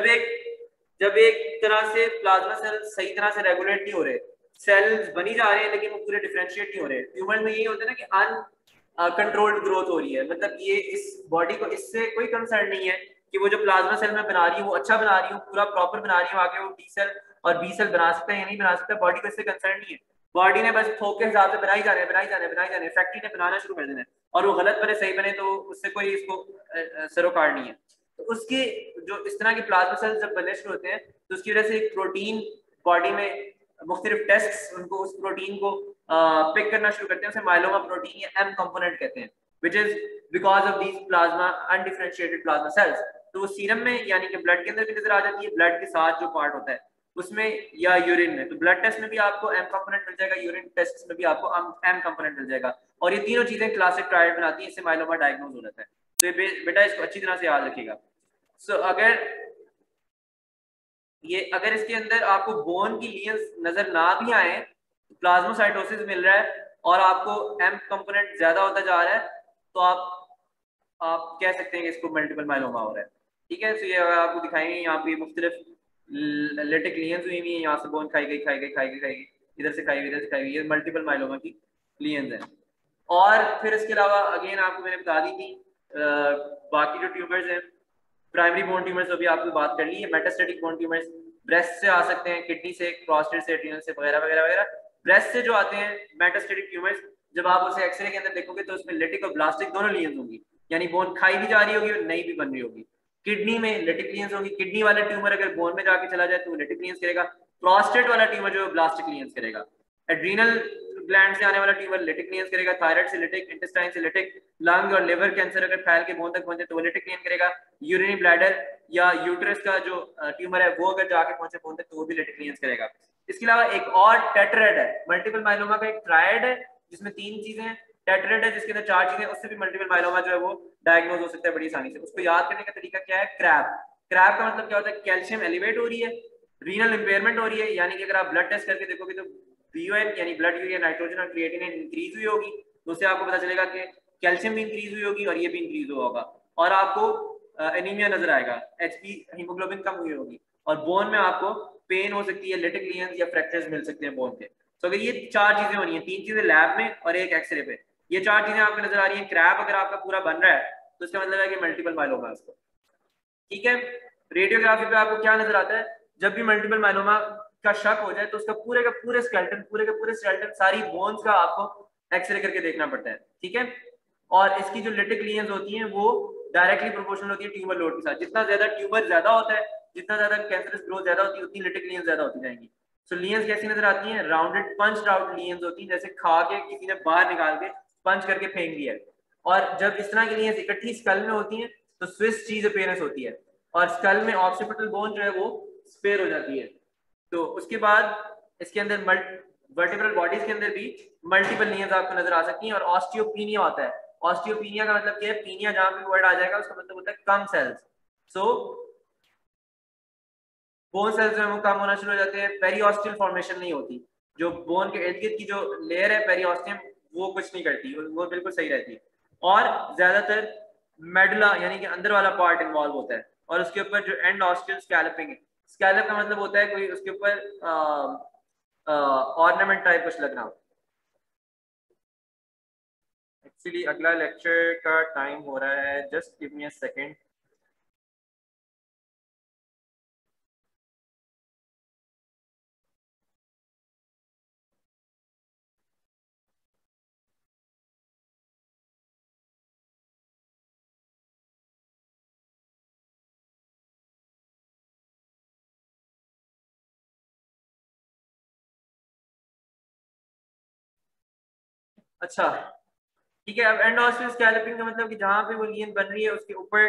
जब एक तरह से प्लाज्मा सेल सही तरह से रेगुलेट नहीं हो रहे, सेल्स बनी जा रहे हैं लेकिन वो पूरे डिफरेंशिएट नहीं हो रहे। ट्यूमर में यही होता है ना कि अनकंट्रोल्ड ग्रोथ हो रही है, मतलब ये इस बॉडी को इससे कोई कंसर्न नहीं है कि वो जो प्लाज्मा सेल में बना रही है वो अच्छा बना रही है, पूरा प्रॉपर बना रही है, आगे वो टी सेल और बी सेल बना सकता है या नहीं बना सकता, बॉडी को इससे कंसर्न नहीं है। बॉडी ने बस थोक के हिसाब से बनाई जाने फैक्ट्री ने बनाना शुरू कर देना है, और वो गलत बने सही बने तो उससे कोई इसको सरोकार नहीं है। तो उसके जो इस तरह के प्लाज्मा सेल्स जब बनने शुरू होते हैं तो उसकी वजह से एक प्रोटीन बॉडी में मुख्तलिफ टेस्ट उनको उस प्रोटीन को पिक करना शुरू करते हैं, उसे माइलोमा प्रोटीन या एम कंपोनेंट कहते हैं, which is because of these plasma undifferentiated plasma cells. तो वो सीरम में यानी कि ब्लड के अंदर भी नजर आ जाती है, ब्लड के साथ जो पार्ट होता है उसमें या यूरिन में। तो ब्लड टेस्ट में भी आपको एम कंपोनेंट मिल जाएगा, यूरिन टेस्ट में भी आपको एम कंपोनेंट मिल जाएगा, और ये तीनों चीजें क्लासिक ट्रायड बनाती हैं, इससे माइलोमा डायग्नोज हो जाता है। तो ये बेटा इसको अच्छी तरह से याद रखिएगा। सो अगर इसके अंदर आपको बोन की लीयंस नजर ना भी आए, तो प्लाज्मोसाइटोसिस मिल रहा है और आपको एम कंपोनेंट ज्यादा होता जा रहा है, तो आप कह सकते हैं कि इसको मल्टीपल माइलोमा हो रहा है। ठीक है, तो ये आपको दिखाएंगे यहाँ पे मुख्तलिफ लेटिक लीयंस हुई हुई है, यहाँ से बोन खाई गई, इधर से खाई गई, इधर से खाई गई, ये मल्टीपल माइलोमा की लीयंस है। और फिर इसके अलावा अगेन आपको मैंने बता दी थी बाकी जो ट्यूमर्स हैं, प्राइमरी बोन ट्यूमर्स अभी आपने बात कर ली है, मेटास्टेटिक बोन ट्यूमर्स ब्रेस्ट से आ सकते हैं, किडनी से, प्रोस्टेट से, एड्रिनल से, वगैरह वगैरह वगैरह। ब्रेस्ट से जो आते हैं मेटास्टेटिक ट्यूमर्स, जब आप उसे एक्सरे के अंदर देखोगे तो उसमें लिटिक और ब्लास्टिक दोनों लीजन्स होंगी, यानी बोन खाई भी जा रही होगी और नई भी बन रही होगी। किडनी में लिटिक लीजन्स होगी, किडनी वाला ट्यूमर अगर बोन में जाके चला जाए तो वो लिटिक लीजन्स करेगा, प्रोस्टेट वाला ट्यूमर जो है ब्लास्टिक लीजन्स करेगा, एड्रिनल ग्लैंड से आने वाला ट्यूमर लिटिक लीजन्स करेगा, थायराइड से लिटिक, इंटेस्टाइन से लिटिक, लंग और लिवर कैंसर अगर फैल के बोन तक पहुंचे तो वो लिटिक लीजन करेगा, यूरिनरी ब्लैडर या यूट्रस का जो ट्यूमर है वो अगर जाके पहुंचे बोन तक तो वो भी लिटिक लीजन्स करेगा। इसके अलावा एक और टेट्राएड है, मल्टीपल माइलोमा का एक ट्रायड है जिसमें 3 चीजें हैं, टेट्राएड है जिसके अंदर 4 चीजें, उससे भी मल्टीपल माइलोमा जो है वो डायग्नोज हो सकता है बड़ी आसानी से। उसको याद करने का तरीका क्या है, क्रैब। क्रैब का मतलब क्या होता है, कैल्शियम एलिवेट हो रही है, रीनल इंपेयरमेंट हो रही है, यानी कि अगर आप ब्लड टेस्ट करके देखोगे तो BUN यानी ब्लड यूरिया नाइट्रोजन और क्रिएटिनिन इंक्रीज हुई होगी, तो उससे आपको पता चलेगा कि कैल्शियम भी इंक्रीज हुई होगी और ये भी इंक्रीज हुआ होगा, और आपको एनीमिया नजर आएगा, HP हीमोग्लोबिन कम हुई होगी, और बोन में आपको पेन हो सकती है, लिटिक लीजन्स या फ्रैक्चर्स मिल सकते हैं बोन के। तो अगर ये 4 चीजें होनी है, 3 चीजें लैब में और एक एक्सरे पे, ये 4 चीजें आपको नजर आ रही है, क्रैब अगर आपका पूरा बन रहा है तो इसका मतलब है कि मल्टीपल माइलोमा है उसको। ठीक है, रेडियोग्राफी पे आपको क्या नजर आता है, जब भी मल्टीपल माइलोमा का शक हो जाए तो उसका पूरे का पूरे स्केलेटन, पूरे के पूरे स्केलेटन, सारी बोन्स का आपको एक्सरे करके देखना पड़ता है। ठीक है, और इसकी जो लिटिक लीजन्स होती हैं वो डायरेक्टली प्रोपोर्शनल होती है ट्यूमर लोड के साथ, जितना ज्यादा ट्यूमर ज्यादा होता है, जितना ज्यादा कैंसरस ग्रोथ ज्यादा होती है, उतनी लिटिक लीजन्स ज्यादा होती जाएंगी। सो लीजन्स कैसी नजर आती हैं, राउंडेड पंच आउट लीजन्स होती हैं, जैसे खा के किसी ने बाहर निकाल के पंच करके फेंक दिया है। और जब इस तरह की लीजन्स इकट्ठी स्कल में होती हैं तो स्विस चीज अपीयरेंस होती है, और स्कल में ऑक्सीपिटल बोन जो है वो स्पेयर हो जाती है। तो उसके बाद इसके अंदर वर्टिब्रल बॉडीज के अंदर भी मल्टीपल लीजन्स आपको नजर आ सकती हैं, और ऑस्टियोपीनिया होता है। ऑस्टियोपीनिया का मतलब क्या है, पीनिया जहां पे वर्ड आ जाएगा उसका मतलब होता है कम सेल्स। सो बोन सेल्स जो है वो कम होना शुरू हो जाते हैं, पेरिऑस्टियल फॉर्मेशन नहीं होती, जो बोन के इर्द गिर्द की जो लेयर है पेरिऑस्टियम वो कुछ नहीं करती, वो बिल्कुल सही रहती है, और ज्यादातर मेडुला यानी कि अंदर वाला पार्ट इन्वॉल्व होता है, और उसके ऊपर जो एंड ऑस्टियल स्कैल्पिंग है, स्कैल्प का मतलब होता है कोई उसके ऊपर ऑर्नामेंट टाइप कुछ लगना। एक्चुअली अगला लेक्चर का टाइम हो रहा है, just give me a second. अच्छा ठीक है, अब एंड ऑस्टियल स्कैल्पिंग का मतलब कि जहां पे वो लीन बन रही है उसके ऊपर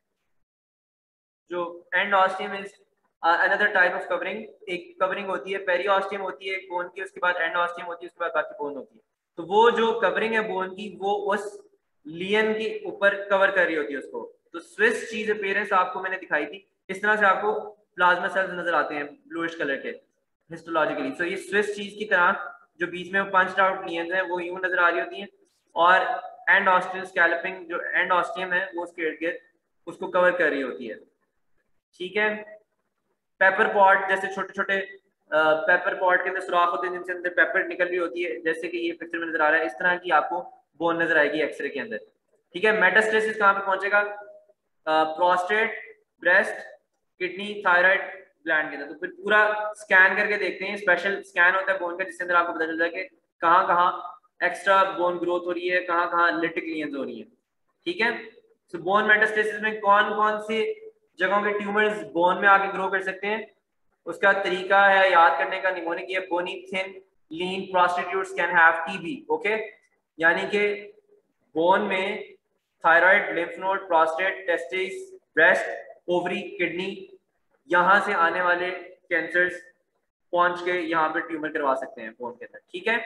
जो endosteum is another type of covering, एक कवरिंग होती है, पेरिऑस्टियम होती है बोन की, उसके बाद एंड ऑस्टियम होती है, उसके बाद बाकी बोन होती है। तो वो जो कवरिंग है बोन की वो उस लियन के ऊपर कवर कर रही होती है उसको। तो स्विस चीज अपीयरेंस आपको मैंने दिखाई थी, इस तरह से आपको प्लाज्मा सेल्स नजर आते हैं ब्लूइश कलर के हिस्टोलॉजिकली। तो ये स्विस चीज की तरह जो बीच में पंच्ड आउट लियंस हैं वो यूं नजर आ रही होती हैं, और एंड ऑस्टियल स्कैल्पिंग जो एंड ऑस्टियम है वो उसके इर्द गिर्द उसको कवर कर रही होती है। ठीक है, पेपर पॉट जैसे छोटे छोटे पेपर पॉट के अंदर सुराख होते हैं जिनसे अंदर पेपर निकल रही होती है, जैसे कि ये पिक्चर में नजर आ रहा है, इस तरह की आपको बोन नजर आएगी एक्सरे के अंदर। ठीक है, मेटास्टेसिस कहाँ पे पहुंचेगा, prostate, breast, kidney, thyroid gland के अंदर। तो फिर पूरा स्कैन करके देखते हैं, स्पेशल स्कैन होता है बोन का जिसके अंदर आपको पता चलता है कि कहाँ कहाँ एक्स्ट्रा बोन ग्रोथ हो रही है, कहाँ कहाँ लिटिक लीजन्स हो रही है। ठीक है, तो बोन मेटास्टेसिस में कौन कौन सी जगहों के ट्यूमर्स बोन में आके ग्रो कर सकते हैं, उसका तरीका है याद करने का, निमोनिक ये bony thin lean prostitutes can have TB. Okay, यानी कि बोन में thyroid, lymph node, prostate, testis, breast, ovary, kidney, यहां से आने वाले कैंसर्स पहुंच के यहाँ पे ट्यूमर करवा सकते हैं बोन के अंदर। ठीक है,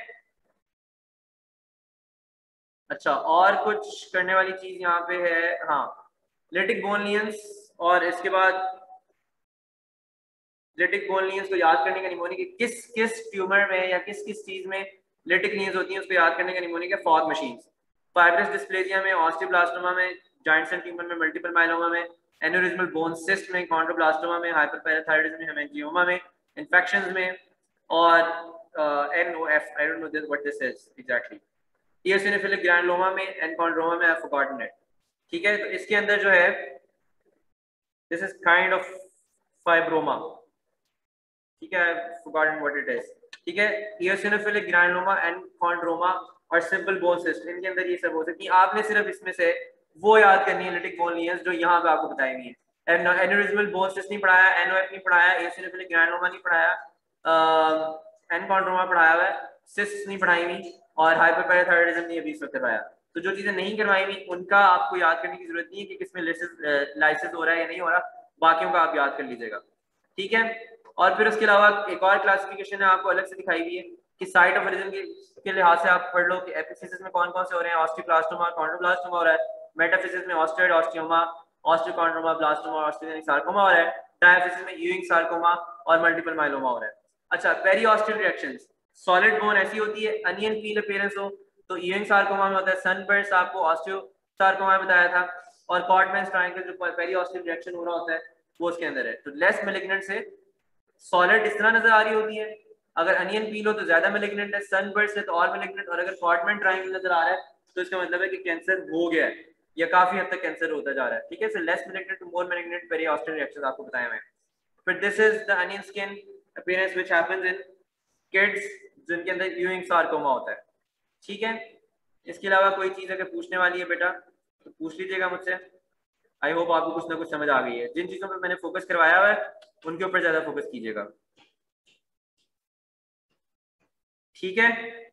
अच्छा और कुछ करने वाली चीज यहाँ पे है, हाँ लिटिक बोन लीजन्स, और इसके बाद लिटिक बोन लीजन्स को याद करने का निमोनिक है, किस किस ट्यूमर में या किस किस चीज में लिटिक लीजन्स होती हैं उसको याद करने का निमोनिक है फॉग मशीन्स। फाइब्रस डिस्प्लेजिया में, ऑस्टियोब्लास्टोमा में, जॉइंट सेल ट्यूमर में, मल्टीपल माइलोमा में, एन्यूरिज्मल बोन सिस्ट में, कॉन्ड्रोब्लास्टोमा में, हाइपरपैराथायरॉयडिज्म में, हेमेंजियोमा में, इन्फेक्शंस में, और NOF I don't know what this is exactly, eosinophilic granuloma में, एनकॉन्ड्रोमा में, आई हैव फॉरगॉटन इट। ठीक है, तो इसके अंदर जो है this is kind of fibroma. ठीक है, फॉरगॉटन व्हाट इट इज। ठीक है, इयोसिनोफिलिक ग्रैनुलोमा एंड कॉन्ड्रोमा और सिंपल बोन सिस्ट, इनके अंदर ये सब हो सकती है। आपने सिर्फ इसमें से वो याद करनी है लिटिक बोन लीजन्स जो यहाँ पे आपको बताई हुई है। एन्यूरिज्मल बोन सिस्ट नहीं पढ़ाया, एनओएफ नहीं पढ़ाया, इयोसिनोफिलिक ग्रैनुलोमा नहीं पढ़ाया, एनकॉन्ड्रोमा पढ़ाया हुआ है, सिस्ट नहीं पढ़ाई हुई, और हाइपरपैराथायरॉयडिज्म नहीं अभी इस वक्त करवाया। तो जो चीजें नहीं करवाई हुई उनका आपको याद करने की जरूरत नहीं है कि किसमें लाइसेंस हो रहा है या नहीं हो रहा, बाकियों का आप याद कर लीजिएगा। ठीक है, और फिर उसके अलावा एक और क्लासिफिकेशन है आपको अलग से दिखाई हुई है कि साइट ऑफ ओरिजिन के लिहाज से आप पढ़ लो कि एपिफिसिस में कौन कौन से हो रहे हैं, ऑस्टियोब्लास्टोमा, कॉन्ड्रोब्लास्टोमा हो रहा है, मेटाफिसिस में osteoid osteoma, osteochondroma, blastoma, osteogenic sarcoma हो रहा है, डायफिसिस में यूइंग सार्कोमा और मल्टीपल माइलोमा हो रहा है। अच्छा, पेरीऑस्टियल रिएक्शंस, सॉलिड बोन ऐसी होती है अनियन पील अपीयरेंस हो तो यूइंग सार्कोमा में होता है, सनबर्स्ट आपको ऑस्टियो सार्कोमा बताया था, और कॉडमैन्स ट्रायंगल जो पेरीऑस्टियल रिएक्शन हो रहा होता है वो उसके अंदर है। तो लेस मैलिग्नेंट से सॉलिड इस तरह नजर आ रही होती है, अगर अनियन पील हो तो ज्यादा मैलिग्नेंट है, सनबर्स्ट है तो और मैलिग्नेंट, और अगर कॉडमैन ट्रायंगल नजर आ रहा है तो इसका मतलब है कि कैंसर हो गया है या काफी हद तक कैंसर होता जा रहा है। ठीक है, so less malignant to more malignant periosteal reactions आपको बताए हुए हैं। फिर this is the onion skin appearance which happens in kids जिनके अंदर यूइंग सार्कोमा होता है। ठीक है, इसके अलावा कोई चीज अगर पूछने वाली है बेटा तो पूछ लीजिएगा मुझसे। आई होप आपको कुछ ना कुछ समझ आ गई है। जिन चीजों पे मैंने फोकस करवाया हुआ है उनके ऊपर ज्यादा फोकस कीजिएगा। ठीक है।